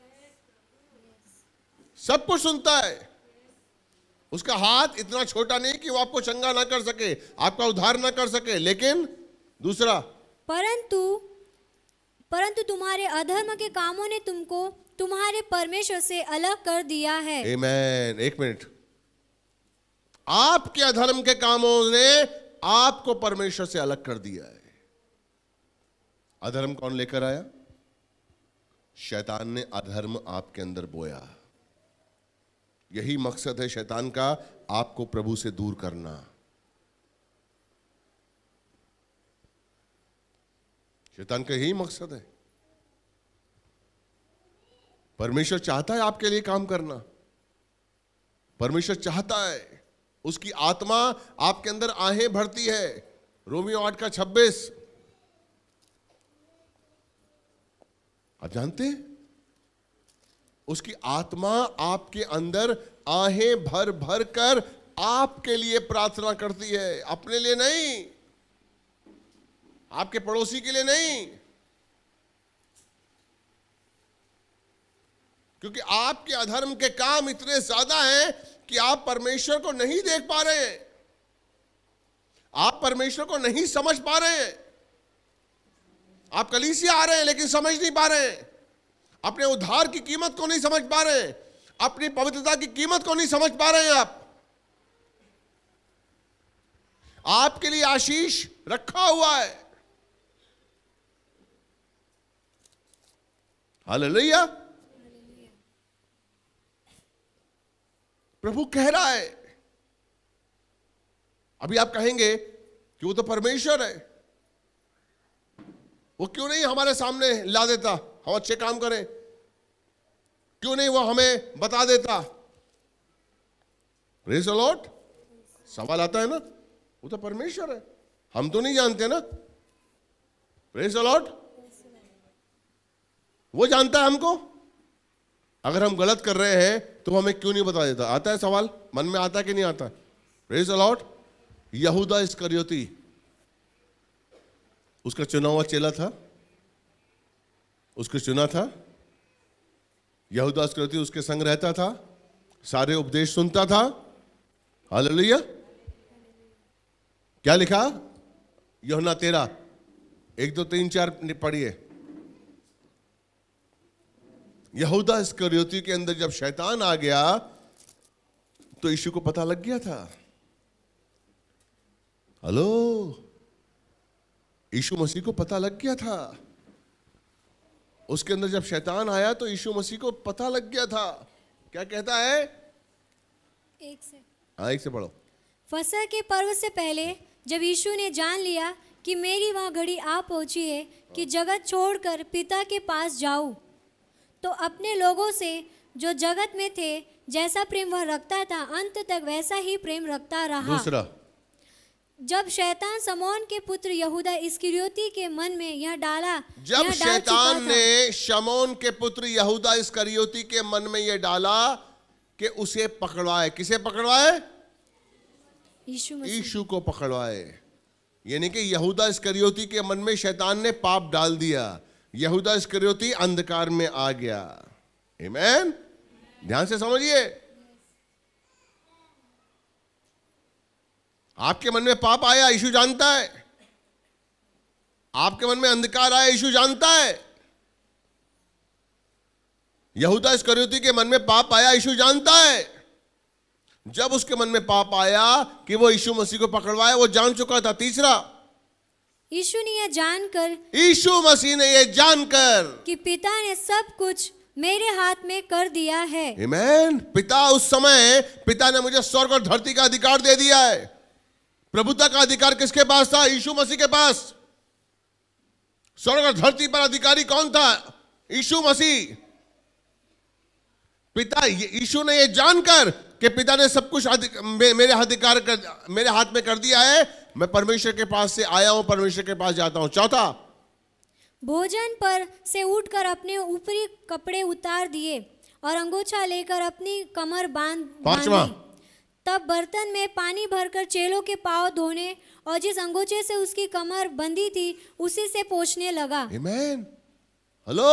सब कुछ सुनता है। उसका हाथ इतना छोटा नहीं कि वो आपको चंगा ना कर सके, आपका उद्धार ना कर सके। लेकिन दूसरा, परंतु तुम्हारे अधर्म के कामों ने तुमको तुम्हारे परमेश्वर से अलग कर दिया है। आमीन। 1 मिनट। आपके अधर्म के कामों ने आपको परमेश्वर से अलग कर दिया है। अधर्म कौन लेकर आया? शैतान ने अधर्म आपके अंदर बोया। यही मकसद है शैतान का, आपको प्रभु से दूर करना। शैतान का यही मकसद है। परमेश्वर चाहता है आपके लिए काम करना। परमेश्वर चाहता है, उसकी आत्मा आपके अंदर आहें भरती है। रोमियो 8 का 26। आप जानते हैं उसकी आत्मा आपके अंदर आहें भर भर कर आपके लिए प्रार्थना करती है, अपने लिए नहीं, आपके पड़ोसी के लिए नहीं। क्योंकि आपके अधर्म के काम इतने ज्यादा हैं कि आप परमेश्वर को नहीं देख पा रहे हैं, आप परमेश्वर को नहीं समझ पा रहे हैं। आप कलीसिया आ रहे हैं लेकिन समझ नहीं पा रहे हैं, अपने उद्धार की कीमत को नहीं समझ पा रहे हैं, अपनी पवित्रता की कीमत को नहीं समझ पा रहे हैं। आपके लिए आशीष रखा हुआ है। हालेलुया। प्रभु कह रहा है। अभी आप कहेंगे कि वो तो परमेश्वर है, वो क्यों नहीं हमारे सामने ला देता, हम अच्छे काम करें, क्यों नहीं वो हमें बता देता। Praise the lord. सवाल आता है ना, वो तो परमेश्वर है, हम तो नहीं जानते ना। Praise the lord. वो जानता है हमको। अगर हम गलत कर रहे हैं तो हमें क्यों नहीं बता देता? आता है सवाल, मन में आता है कि नहीं आता? Praise the lord. यहूदा इस्करियोती उसका चुना हुआ चेला था, उसको चुना था। यहूदा इस्करियोती उसके संग रहता था, सारे उपदेश सुनता था। हालेलुया। क्या लिखा? यूहन्ना 13 1 2 3 4 पढ़िए। यहूदा इस्करियोती के अंदर जब शैतान आ गया तो यीशु को पता लग गया था। हेलो, यीशु मसीह को पता लग गया था। उसके अंदर जब शैतान आया तो यीशु मसीह को पता लग गया था। क्या कहता है? 1 से। हाँ, 1 से पढ़ो। फसह के पर्व से पहले जब यीशु ने जान लिया कि मेरी वह घड़ी आ पहुंची है कि जगत छोड़कर पिता के पास जाऊं, तो अपने लोगों से जो जगत में थे जैसा प्रेम वह रखता था, अंत तक वैसा ही प्रेम रखता रहा। दूसरा, जब शैतान शमौन के पुत्र यहूदा इस्करियोती के मन में यह डाला, जब शैतान ने शमौन के पुत्र यहूदा इस्करियोती के मन में यह डाला कि उसे पकड़वाए। किसे पकड़वाए? यीशु को पकड़वाए। यानी कि यहूदा इस्करियोती के मन में शैतान ने पाप डाल दिया। यहूदा इस्करियोती अंधकार में आ गया। आमीन। ध्यान से समझिए, आपके मन में पाप आया, यीशु जानता है। आपके मन में अंधकार आया, यीशु जानता है। यहूदा इस्करियोती के मन में पाप आया, यीशु जानता है। जब उसके मन में पाप आया कि वो यीशु मसीह को पकड़वाए, वो जान चुका था। तीसरा, यीशु ने यह जानकर, यीशु मसीह ने यह जानकर कि पिता ने सब कुछ मेरे हाथ में कर दिया है। आमीन। पिता, उस समय पिता ने मुझे स्वर्ग और धरती का अधिकार दे दिया है। प्रभुता का अधिकार किसके पास था? यीशु मसीह के पास। स्वर्ग और धरती पर अधिकारी कौन था? यीशु मसीह। पिता, यीशु ने यह जानकर कि पिता ने सब कुछ मेरे हाथ में कर दिया है, मैं परमेश्वर के पास से आया हूं, परमेश्वर के पास जाता हूं। चौथा, भोजन पर से उठकर अपने ऊपरी कपड़े उतार दिए और अंगोछा लेकर अपनी कमर पांचवा, तब बर्तन में पानी भरकर चेलों के पांव धोने और जिस अंगोछे से उसकी कमर बंधी थी उसी से पोंछने लगा। आमीन। हेलो,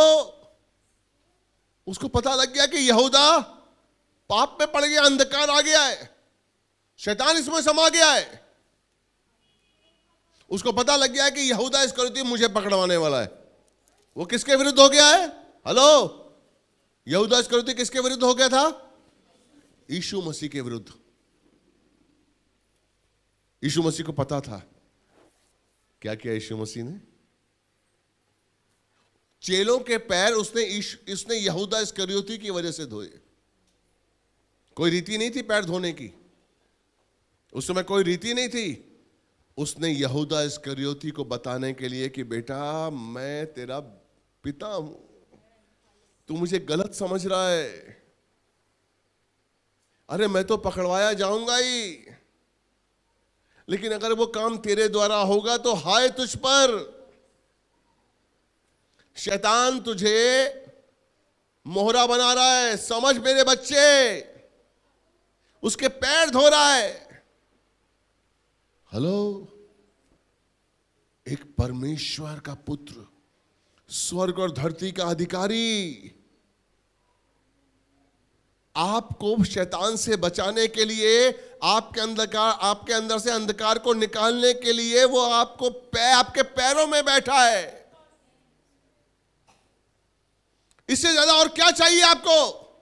उसको पता लग गया कि यहूदा पाप में पड़ गया, अंधकार आ गया है, शैतान इसमें समा गया है। उसको पता लग गया है कि यहूदा इस्करियोती मुझे पकड़वाने वाला है। वो किसके विरुद्ध हो गया है? हेलो, यहूदा इस्करियोती किसके विरुद्ध हो गया था? यीशु मसीह के विरुद्ध। यीशु मसीह को पता था। क्या किया यीशु मसीह ने? चेलों के पैर उसने यहूदा इस्करियोती की वजह से धोए। कोई रीति नहीं थी पैर धोने की, उस समय कोई रीति नहीं थी। उसने यहूदा इस्करियोती को बताने के लिए कि बेटा, मैं तेरा पिता हूं, तू मुझे गलत समझ रहा है। अरे मैं तो पकड़वाया जाऊंगा ही, लेकिन अगर वो काम तेरे द्वारा होगा तो हाय तुझ पर। शैतान तुझे मोहरा बना रहा है। समझ मेरे बच्चे, उसके पैर धो रहा है। हेलो, एक परमेश्वर का पुत्र, स्वर्ग और धरती का अधिकारी, आपको शैतान से बचाने के लिए, आपके अंदर से अंधकार को निकालने के लिए वो आपके पैरों में बैठा है। इससे ज्यादा और क्या चाहिए आपको?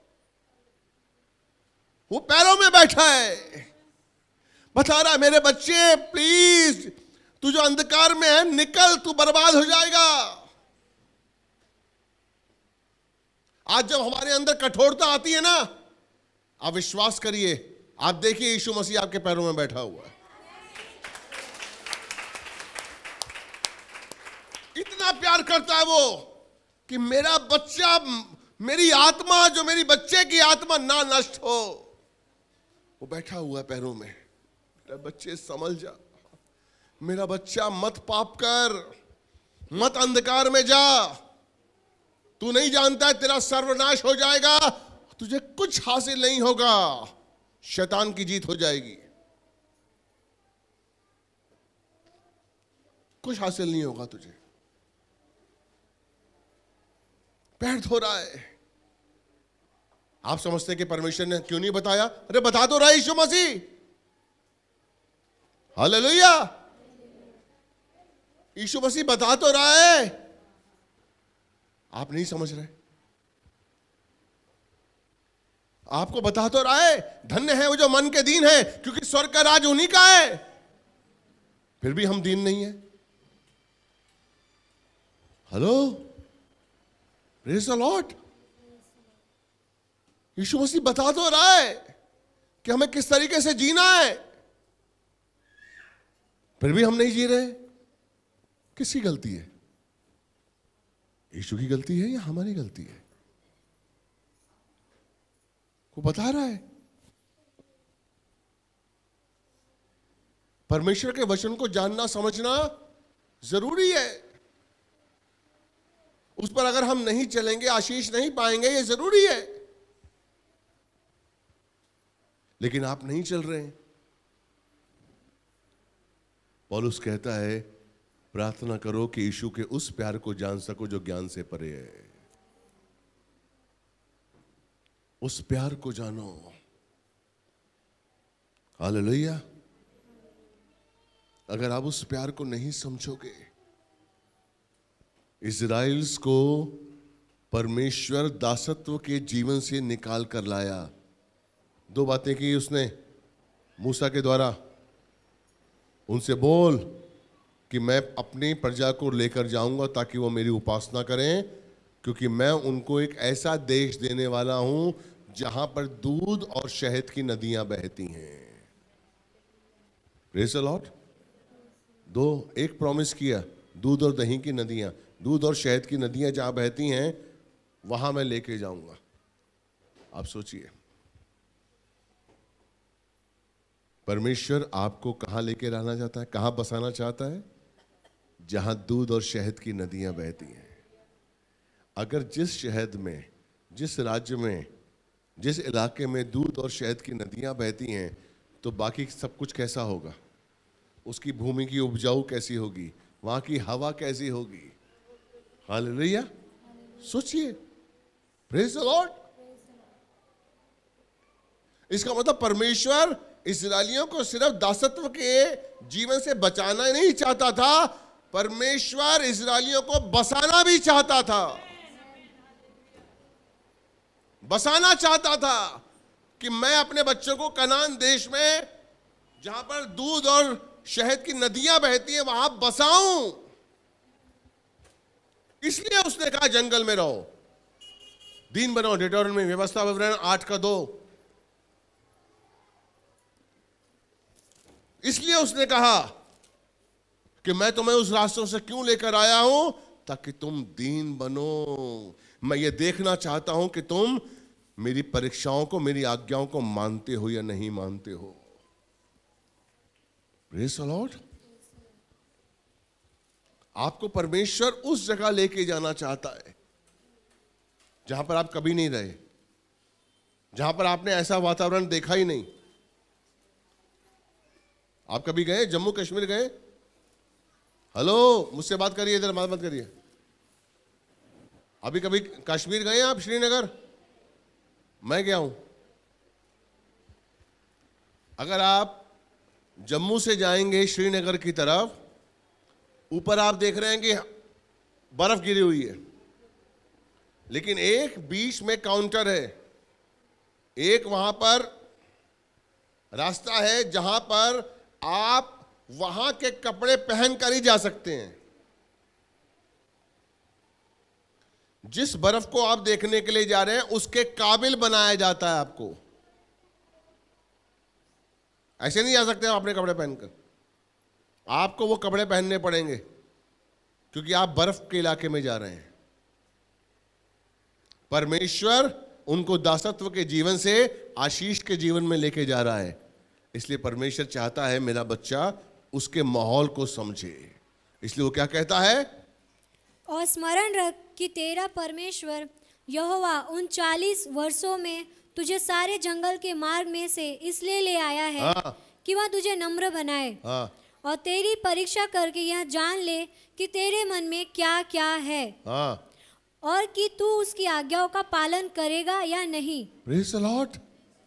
वो पैरों में बैठा है, बता रहा है मेरे बच्चे प्लीज, तू जो अंधकार में है निकल, तू बर्बाद हो जाएगा। आज जब हमारे अंदर कठोरता आती है ना, आप विश्वास करिए, आप देखिए यीशु मसीह आपके पैरों में बैठा हुआ है। इतना प्यार करता है वो कि मेरा बच्चा, मेरी आत्मा, जो मेरी बच्चे की आत्मा ना नष्ट हो, वो बैठा हुआ है पैरों में। मेरा बच्चे समझ जा, मेरा बच्चा मत पाप कर, मत अंधकार में जा। तू नहीं जानता है तेरा सर्वनाश हो जाएगा, तुझे कुछ हासिल नहीं होगा, शैतान की जीत हो जाएगी, कुछ हासिल नहीं होगा तुझे। पैर धो रहा है। आप समझते हैं कि परमेश्वर ने क्यों नहीं बताया? अरे बता तो रहा है यीशु मसीह। हालेलुया, यीशु मसीह बता तो रहा है, आप नहीं समझ रहे। आपको बता तो रहा है, धन्य है वो जो मन के दीन है, क्योंकि स्वर्ग का राज उन्हीं का है। फिर भी हम दीन नहीं है। Hello, praise the lord. यीशु मसीह बता तो रहा है कि हमें किस तरीके से जीना है, फिर भी हम नहीं जी रहे। किसकी गलती है? यीशु की गलती है या हमारी गलती है? वो बता रहा है। परमेश्वर के वचन को जानना समझना जरूरी है। उस पर अगर हम नहीं चलेंगे आशीष नहीं पाएंगे, ये जरूरी है। लेकिन आप नहीं चल रहे हैं। पौलुस कहता है प्रार्थना करो कि यीशु के उस प्यार को जान सको जो ज्ञान से परे है। उस प्यार को जानो। हालेलुया। अगर आप उस प्यार को नहीं समझोगे, इज़राइल्स को परमेश्वर दासत्व के जीवन से निकाल कर लाया। दो बातें की उसने मूसा के द्वारा। उनसे बोल कि मैं अपनी प्रजा को लेकर जाऊंगा ताकि वो मेरी उपासना करें, क्योंकि मैं उनको एक ऐसा देश देने वाला हूं जहां पर दूध और शहद की नदियां बहती हैं। Praise the lord. दो, एक प्रॉमिस किया, दूध और दही की नदियां, दूध और शहद की नदियां जहां बहती हैं वहां मैं लेके जाऊंगा। आप सोचिए, परमेश्वर आपको कहां लेके रहना चाहता है, कहां बसाना चाहता है? जहां दूध और शहद की नदियां बहती हैं। अगर जिस शहद में, जिस राज्य में, जिस इलाके में दूध और शहद की नदियां बहती हैं, तो बाकी सब कुछ कैसा होगा? उसकी भूमि की उपजाऊ कैसी होगी, वहां की हवा कैसी होगी? हालेलुया। सोचिए। Praise the lord. इसका मतलब परमेश्वर इस्राएलियों को सिर्फ दासत्व के जीवन से बचाना नहीं चाहता था, परमेश्वर इस्राएलियों को बसाना भी चाहता था। बसाना चाहता था कि मैं अपने बच्चों को कनान देश में, जहां पर दूध और शहद की नदियां बहती हैं, वहां बसाऊं। इसलिए उसने कहा जंगल में रहो, दीन बनाओ। डिटोरनॉमी, व्यवस्था विवरण 8:2। इसलिए उसने कहा कि मैं तुम्हें उस रास्तों से क्यों लेकर आया हूं, ताकि तुम दीन बनो। मैं ये देखना चाहता हूं कि तुम मेरी परीक्षाओं को, मेरी आज्ञाओं को मानते हो या नहीं मानते हो। Praise the lord. आपको परमेश्वर उस जगह लेके जाना चाहता है जहां पर आप कभी नहीं रहे, जहां पर आपने ऐसा वातावरण देखा ही नहीं। आप कभी गए जम्मू कश्मीर गए? हेलो, मुझसे बात करिए, इधर बात मत करिए। अभी कभी कश्मीर गए आप? श्रीनगर? मैं गया हूं। अगर आप जम्मू से जाएंगे श्रीनगर की तरफ, ऊपर आप देख रहे हैं कि बर्फ गिरी हुई है, लेकिन एक बीच में काउंटर है, एक वहां पर रास्ता है जहां पर आप वहां के कपड़े पहनकर ही जा सकते हैं। जिस बर्फ को आप देखने के लिए जा रहे हैं उसके काबिल बनाया जाता है आपको। ऐसे नहीं जा सकते आप अपने कपड़े पहनकर, आपको वो कपड़े पहनने पड़ेंगे क्योंकि आप बर्फ के इलाके में जा रहे हैं। परमेश्वर उनको दासत्व के जीवन से आशीष के जीवन में लेके जा रहा है। इसलिए परमेश्वर चाहता है मेरा बच्चा उसके माहौल को समझे। इसलिए वो क्या कहता है? और स्मरण रख कि तेरा परमेश्वर यहोवा उन 40 वर्षों में तुझे सारे जंगल के मार्ग में से इसलिए ले आया है कि वह तुझे नम्र बनाए और तेरी परीक्षा करके यह जान ले कि तेरे मन में क्या क्या है और कि तू उसकी आज्ञाओं का पालन करेगा या नहीं। Praise the lord.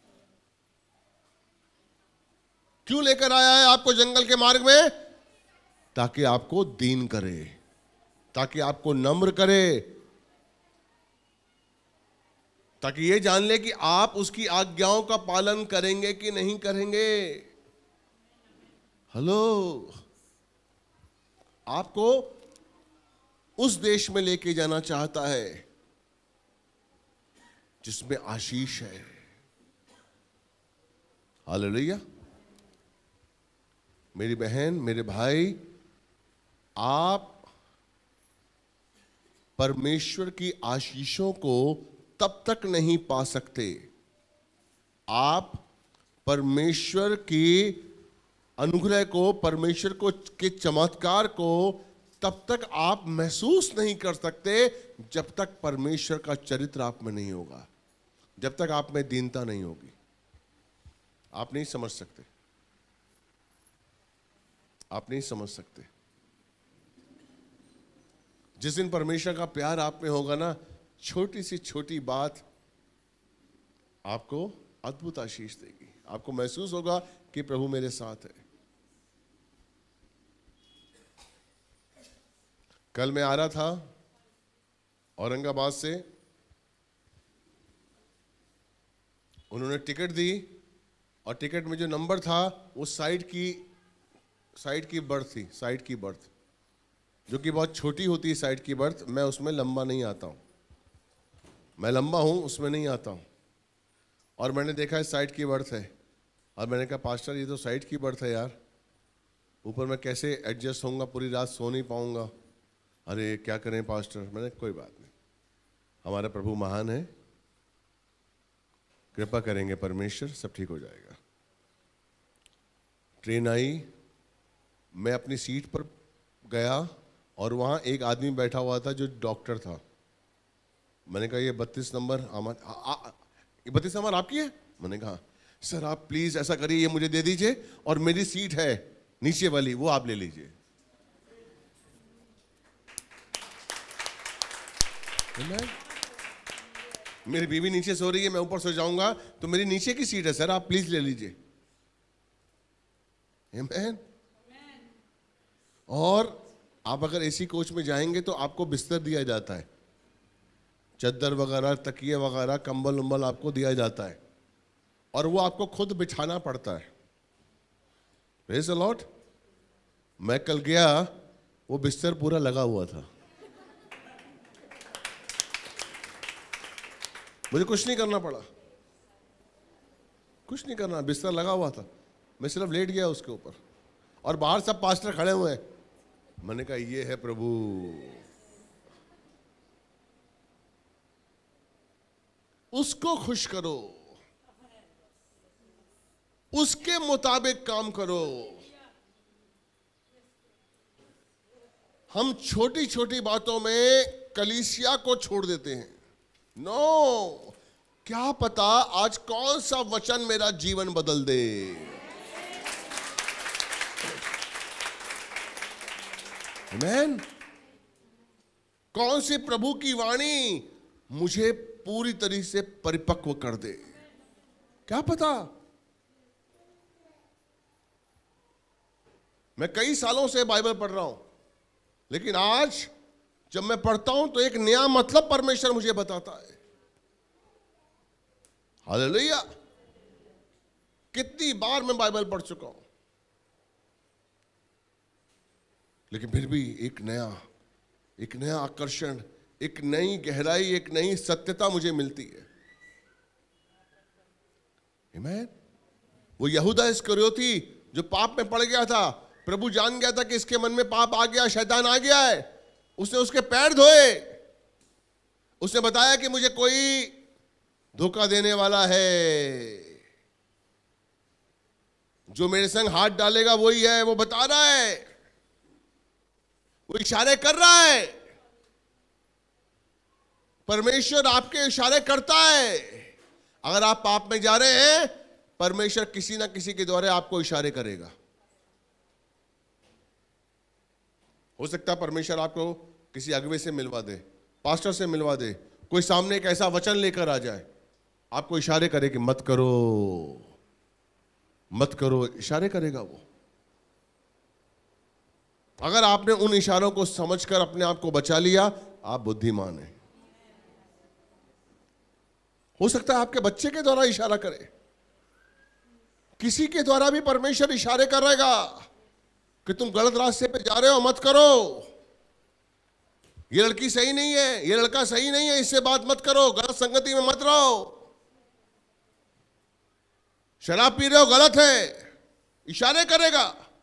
क्यों लेकर आया है आपको जंगल के मार्ग में? ताकि आपको दीन करे, ताकि आपको नम्र करे, ताकि ये जान ले कि आप उसकी आज्ञाओं का पालन करेंगे कि नहीं करेंगे। हेलो, आपको उस देश में लेके जाना चाहता है जिसमें आशीष है। हालेलुया। मेरी बहन, मेरे भाई, आप परमेश्वर की आशीषों को तब तक नहीं पा सकते, आप परमेश्वर की अनुग्रह को, परमेश्वर को के चमत्कार को तब तक आप महसूस नहीं कर सकते जब तक परमेश्वर का चरित्र आप में नहीं होगा, जब तक आप में दीनता नहीं होगी। आप नहीं समझ सकते, आप नहीं समझ सकते। जिस दिन परमेश्वर का प्यार आप में होगा ना, छोटी सी छोटी बात आपको अद्भुत आशीष देगी। आपको महसूस होगा कि प्रभु मेरे साथ है। कल मैं आ रहा था औरंगाबाद से, उन्होंने टिकट दी और टिकट में जो नंबर था वो साइड की बर्थ थी, साइड की बर्थ, जो कि बहुत छोटी होती है साइड की बर्थ। मैं उसमें लंबा नहीं आता हूँ, मैं लंबा हूँ उसमें नहीं आता हूँ। और मैंने देखा है साइड की बर्थ है, और मैंने कहा पास्टर ये तो साइड की बर्थ है यार, ऊपर मैं कैसे एडजस्ट होऊंगा, पूरी रात सो नहीं पाऊंगा। अरे क्या करें पास्टर। मैंने कोई बात नहीं, हमारा प्रभु महान है, कृपा करेंगे परमेश्वर, सब ठीक हो जाएगा। ट्रेन आई, मैं अपनी सीट पर गया और वहाँ एक आदमी बैठा हुआ था जो डॉक्टर था। मैंने कहा ये 32 नंबर 32 नंबर आपकी है? मैंने कहा सर आप प्लीज़ ऐसा करिए, ये मुझे दे दीजिए और मेरी सीट है नीचे वाली, वो आप ले लीजिए। मेरी बीवी नीचे सो रही है, मैं ऊपर सो जाऊंगा, तो मेरी नीचे की सीट है सर, आप प्लीज ले लीजिए। आमीन। और आप अगर एसी कोच में जाएंगे तो आपको बिस्तर दिया जाता है, चद्दर वगैरह, तकिए वगैरह, कंबल उम्बल आपको दिया जाता है, और वो आपको खुद बिछाना पड़ता है। Praise the lord. मैं कल गया, वो बिस्तर पूरा लगा हुआ था, मुझे कुछ नहीं करना पड़ा, कुछ नहीं करना, बिस्तर लगा हुआ था, मैं सिर्फ लेट गया उसके ऊपर, और बाहर सब पास्टर खड़े हुए हैं। मैंने कहा ये है प्रभु। उसको खुश करो, उसके मुताबिक काम करो। हम छोटी छोटी बातों में कलीसिया को छोड़ देते हैं। नो, क्या पता आज कौन सा वचन मेरा जीवन बदल दे। आमीन। कौन सी प्रभु की वाणी मुझे पूरी तरीके से परिपक्व कर दे, क्या पता। मैं कई सालों से बाइबल पढ़ रहा हूं, लेकिन आज जब मैं पढ़ता हूं तो एक नया मतलब परमेश्वर मुझे बताता है। हालेलुया। कितनी बार मैं बाइबल पढ़ चुका हूं, लेकिन फिर भी एक नया आकर्षण, एक नई गहराई, एक नई सत्यता मुझे मिलती है। आमीन। वो यहूदा इस्करियोती जो पाप में पड़ गया था, प्रभु जान गया था कि इसके मन में पाप आ गया, शैतान आ गया है, उसने उसके पैर धोए, उसने बताया कि मुझे कोई धोखा देने वाला है, जो मेरे संग हाथ डालेगा वही है, वो बता रहा है, वो इशारे कर रहा है। परमेश्वर आपके इशारे करता है। अगर आप पाप में जा रहे हैं, परमेश्वर किसी ना किसी के द्वारा आपको इशारे करेगा। हो सकता है परमेश्वर आपको किसी अगुवे से मिलवा दे, पास्टर से मिलवा दे, कोई सामने एक ऐसा वचन लेकर आ जाए, आपको इशारे करे कि मत करो, मत करो, इशारे करेगा वो। अगर आपने उन इशारों को समझकर अपने आप को बचा लिया, आप बुद्धिमान हैं। हो सकता है आपके बच्चे के द्वारा इशारा करे, किसी के द्वारा भी परमेश्वर इशारे करेगा कि तुम गलत रास्ते पे जा रहे हो, मत करो, ये लड़की सही नहीं है, ये लड़का सही नहीं है, इससे बात मत करो, गलत संगति में मत रहो, शराब पी रहे हो, गलत है, इशारे करेगा।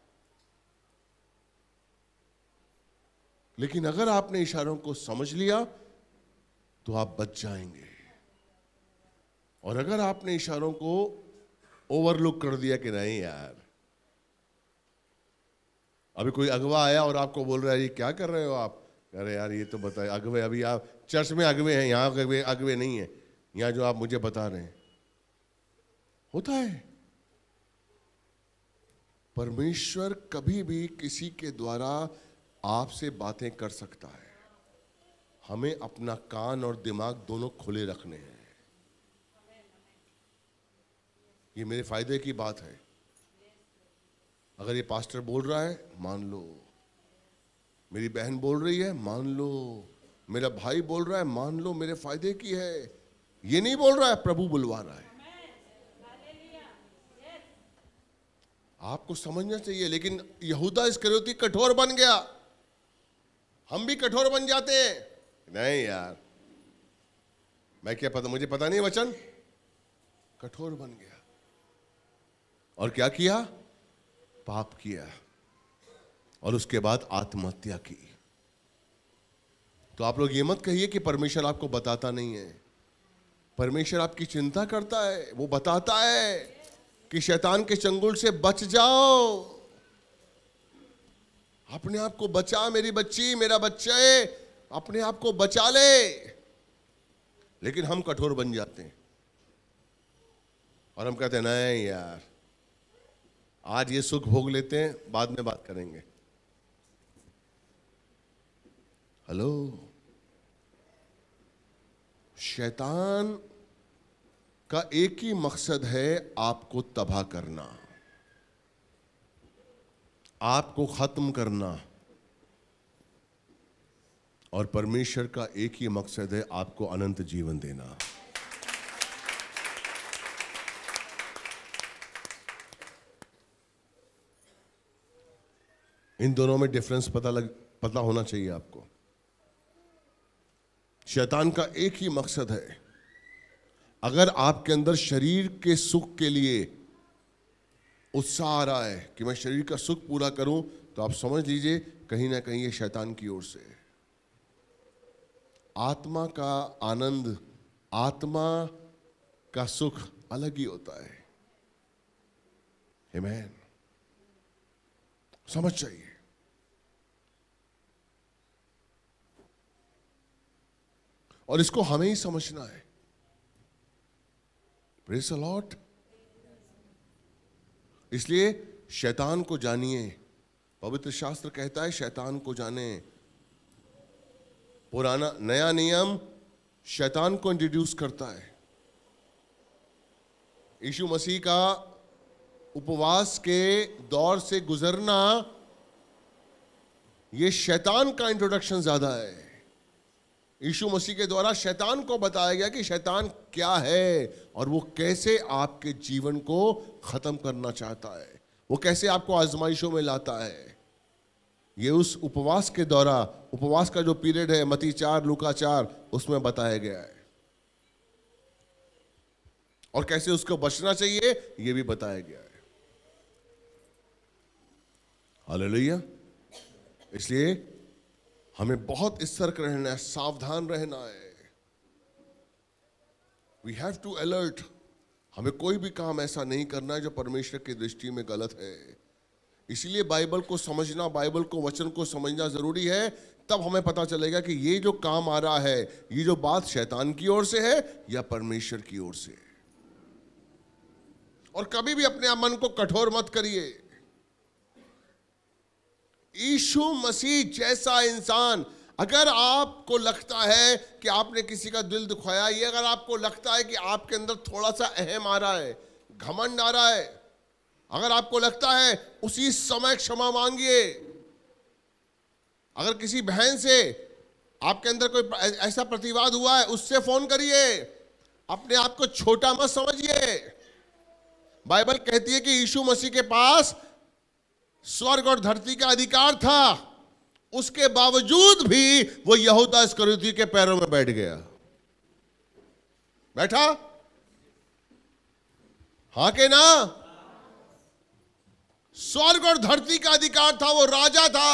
लेकिन अगर आपने इशारों को समझ लिया तो आप बच जाएंगे, और अगर आपने इशारों को ओवरलुक कर दिया कि नहीं यार, अभी कोई अगवा आया और आपको बोल रहा है ये क्या कर रहे हो आप, अरे यार ये तो बताए अगवे, अभी आप चर्च में अगवे हैं, यहां अगवे नहीं है, यहां जो आप मुझे बता रहे हैं। होता है। परमेश्वर कभी भी किसी के द्वारा आपसे बातें कर सकता है। हमें अपना कान और दिमाग दोनों खुले रखने हैं। ये मेरे फायदे की बात है। अगर ये पास्टर बोल रहा है मान लो, मेरी बहन बोल रही है मान लो, मेरा भाई बोल रहा है मान लो, मेरे फायदे की है। ये नहीं बोल रहा है, प्रभु बुलवा रहा है। आपको समझना चाहिए। लेकिन यहूदा इस्करियोती कठोर बन गया। हम भी कठोर बन जाते हैं। नहीं यार, मैं क्या पता, मुझे पता नहीं वचन। कठोर बन गया और क्या किया? पाप किया और उसके बाद आत्महत्या की। तो आप लोग ये मत कहिए कि परमेश्वर आपको बताता नहीं है। परमेश्वर आपकी चिंता करता है। वो बताता है कि शैतान के चंगुल से बच जाओ, अपने आप को बचा। मेरी बच्ची, मेरा बच्चा है, अपने आप को बचा ले। लेकिन हम कठोर बन जाते हैं और हम कहते हैं नहीं यार, आज ये सुख भोग लेते हैं, बाद में बात करेंगे। हेलो, शैतान का एक ही मकसद है, आपको तबाह करना, आपको खत्म करना। और परमेश्वर का एक ही मकसद है, आपको अनंत जीवन देना। इन दोनों में डिफरेंस पता होना चाहिए आपको। शैतान का एक ही मकसद है, अगर आपके अंदर शरीर के सुख के लिए उत्साह आ रहा है कि मैं शरीर का सुख पूरा करूं, तो आप समझ लीजिए कहीं ना कहीं ये शैतान की ओर से है। आत्मा का आनंद, आत्मा का सुख अलग ही होता है। आमीन। समझ चाहिए। और इसको हमें ही समझना है। Praise the lord. इसलिए शैतान को जानिए। पवित्र शास्त्र कहता है शैतान को जाने। पुराना नया नियम शैतान को इंट्रोड्यूस करता है। यीशु मसीह का उपवास के दौर से गुजरना, यह शैतान का इंट्रोडक्शन ज्यादा है। यीशु मसीह के द्वारा शैतान को बताया गया कि शैतान क्या है और वो कैसे आपके जीवन को खत्म करना चाहता है, वो कैसे आपको आजमाइशों में लाता है। ये उस उपवास के द्वारा, उपवास का जो पीरियड है मत्ती 4, लूका 4, उसमें बताया गया है। और कैसे उसको बचना चाहिए ये भी बताया गया है। हालेलुया। इसलिए हमें बहुत सतर्क रहना है, सावधान रहना है। We have to alert. हमें कोई भी काम ऐसा नहीं करना है जो परमेश्वर की दृष्टि में गलत है। इसलिए बाइबल को समझना, बाइबल को, वचन को समझना जरूरी है। तब हमें पता चलेगा कि ये जो काम आ रहा है, ये जो बात शैतान की ओर से है या परमेश्वर की ओर से है। और कभी भी अपने मन को कठोर मत करिए। यीशु मसीह जैसा इंसान, अगर आपको लगता है कि आपने किसी का दिल दुखाया, ये अगर आपको लगता है कि आपके अंदर थोड़ा सा अहम आ रहा है, घमंड आ रहा है, अगर आपको लगता है उसी समय क्षमा मांगिए। अगर किसी बहन से आपके अंदर कोई ऐसा प्रतिवाद हुआ है, उससे फोन करिए। अपने आप को छोटा मत समझिए। बाइबल कहती है कि यीशु मसीह के पास स्वर्ग और धरती का अधिकार था, उसके बावजूद भी वो यहूदा इस्करियोती के पैरों में बैठ गया। बैठा? हां के ना? स्वर्ग और धरती का अधिकार था, वो राजा था।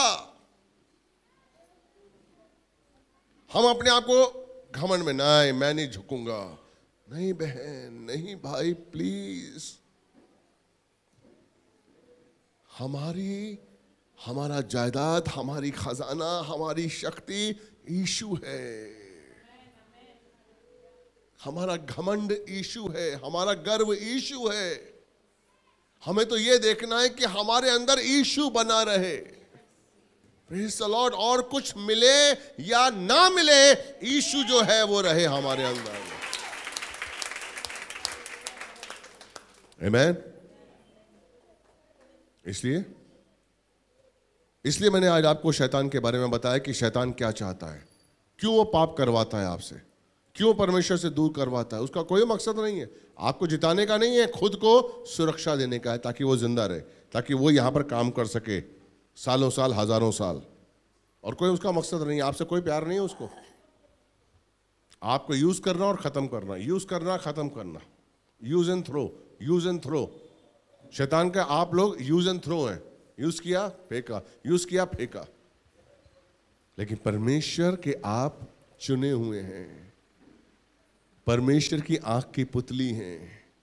हम अपने आप को घमंड में, नहीं मैं नहीं झुकूंगा, नहीं बहन, नहीं भाई, प्लीज। हमारा जायदाद, हमारी खजाना, हमारी शक्ति यीशु है। हमारा घमंड यीशु है, हमारा गर्व यीशु है। हमें तो यह देखना है कि हमारे अंदर यीशु बना रहे। Praise the lord. और कुछ मिले या ना मिले, यीशु जो है वो रहे हमारे अंदर। आमीन। इसलिए मैंने आज आपको शैतान के बारे में बताया कि शैतान क्या चाहता है, क्यों वो पाप करवाता है आपसे, क्यों परमेश्वर से दूर करवाता है। उसका कोई मकसद नहीं है, आपको जिताने का नहीं है, खुद को सुरक्षा देने का है, ताकि वो जिंदा रहे, ताकि वो यहां पर काम कर सके सालों साल, हजारों साल। और कोई उसका मकसद नहीं है, आपसे कोई प्यार नहीं है उसको। आपको यूज करना और खत्म करना, यूज करना खत्म करना, use and throw, use and throw. शैतान का आप लोग यूज एंड थ्रो हैं, यूज किया फेंका, यूज किया फेंका। लेकिन परमेश्वर के आप चुने हुए हैं, परमेश्वर की आंख की पुतली हैं।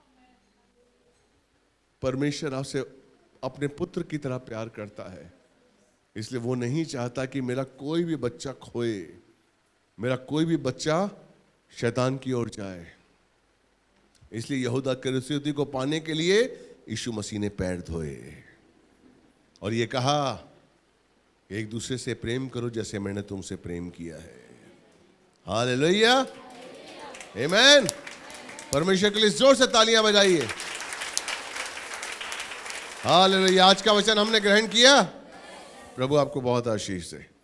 परमेश्वर आपसे अपने पुत्र की तरह प्यार करता है, इसलिए वो नहीं चाहता कि मेरा कोई भी बच्चा खोए, मेरा कोई भी बच्चा शैतान की ओर जाए। इसलिए यहूदा कलीसिया को पाने के लिए यीशु मसीह ने पैर धोए और ये कहा, एक दूसरे से प्रेम करो जैसे मैंने तुमसे प्रेम किया है। हालेलुया, आमीन। परमेश्वर के लिए जोर से तालियां बजाइए। हालेलुया। आज का वचन हमने ग्रहण किया, प्रभु आपको बहुत आशीष दे।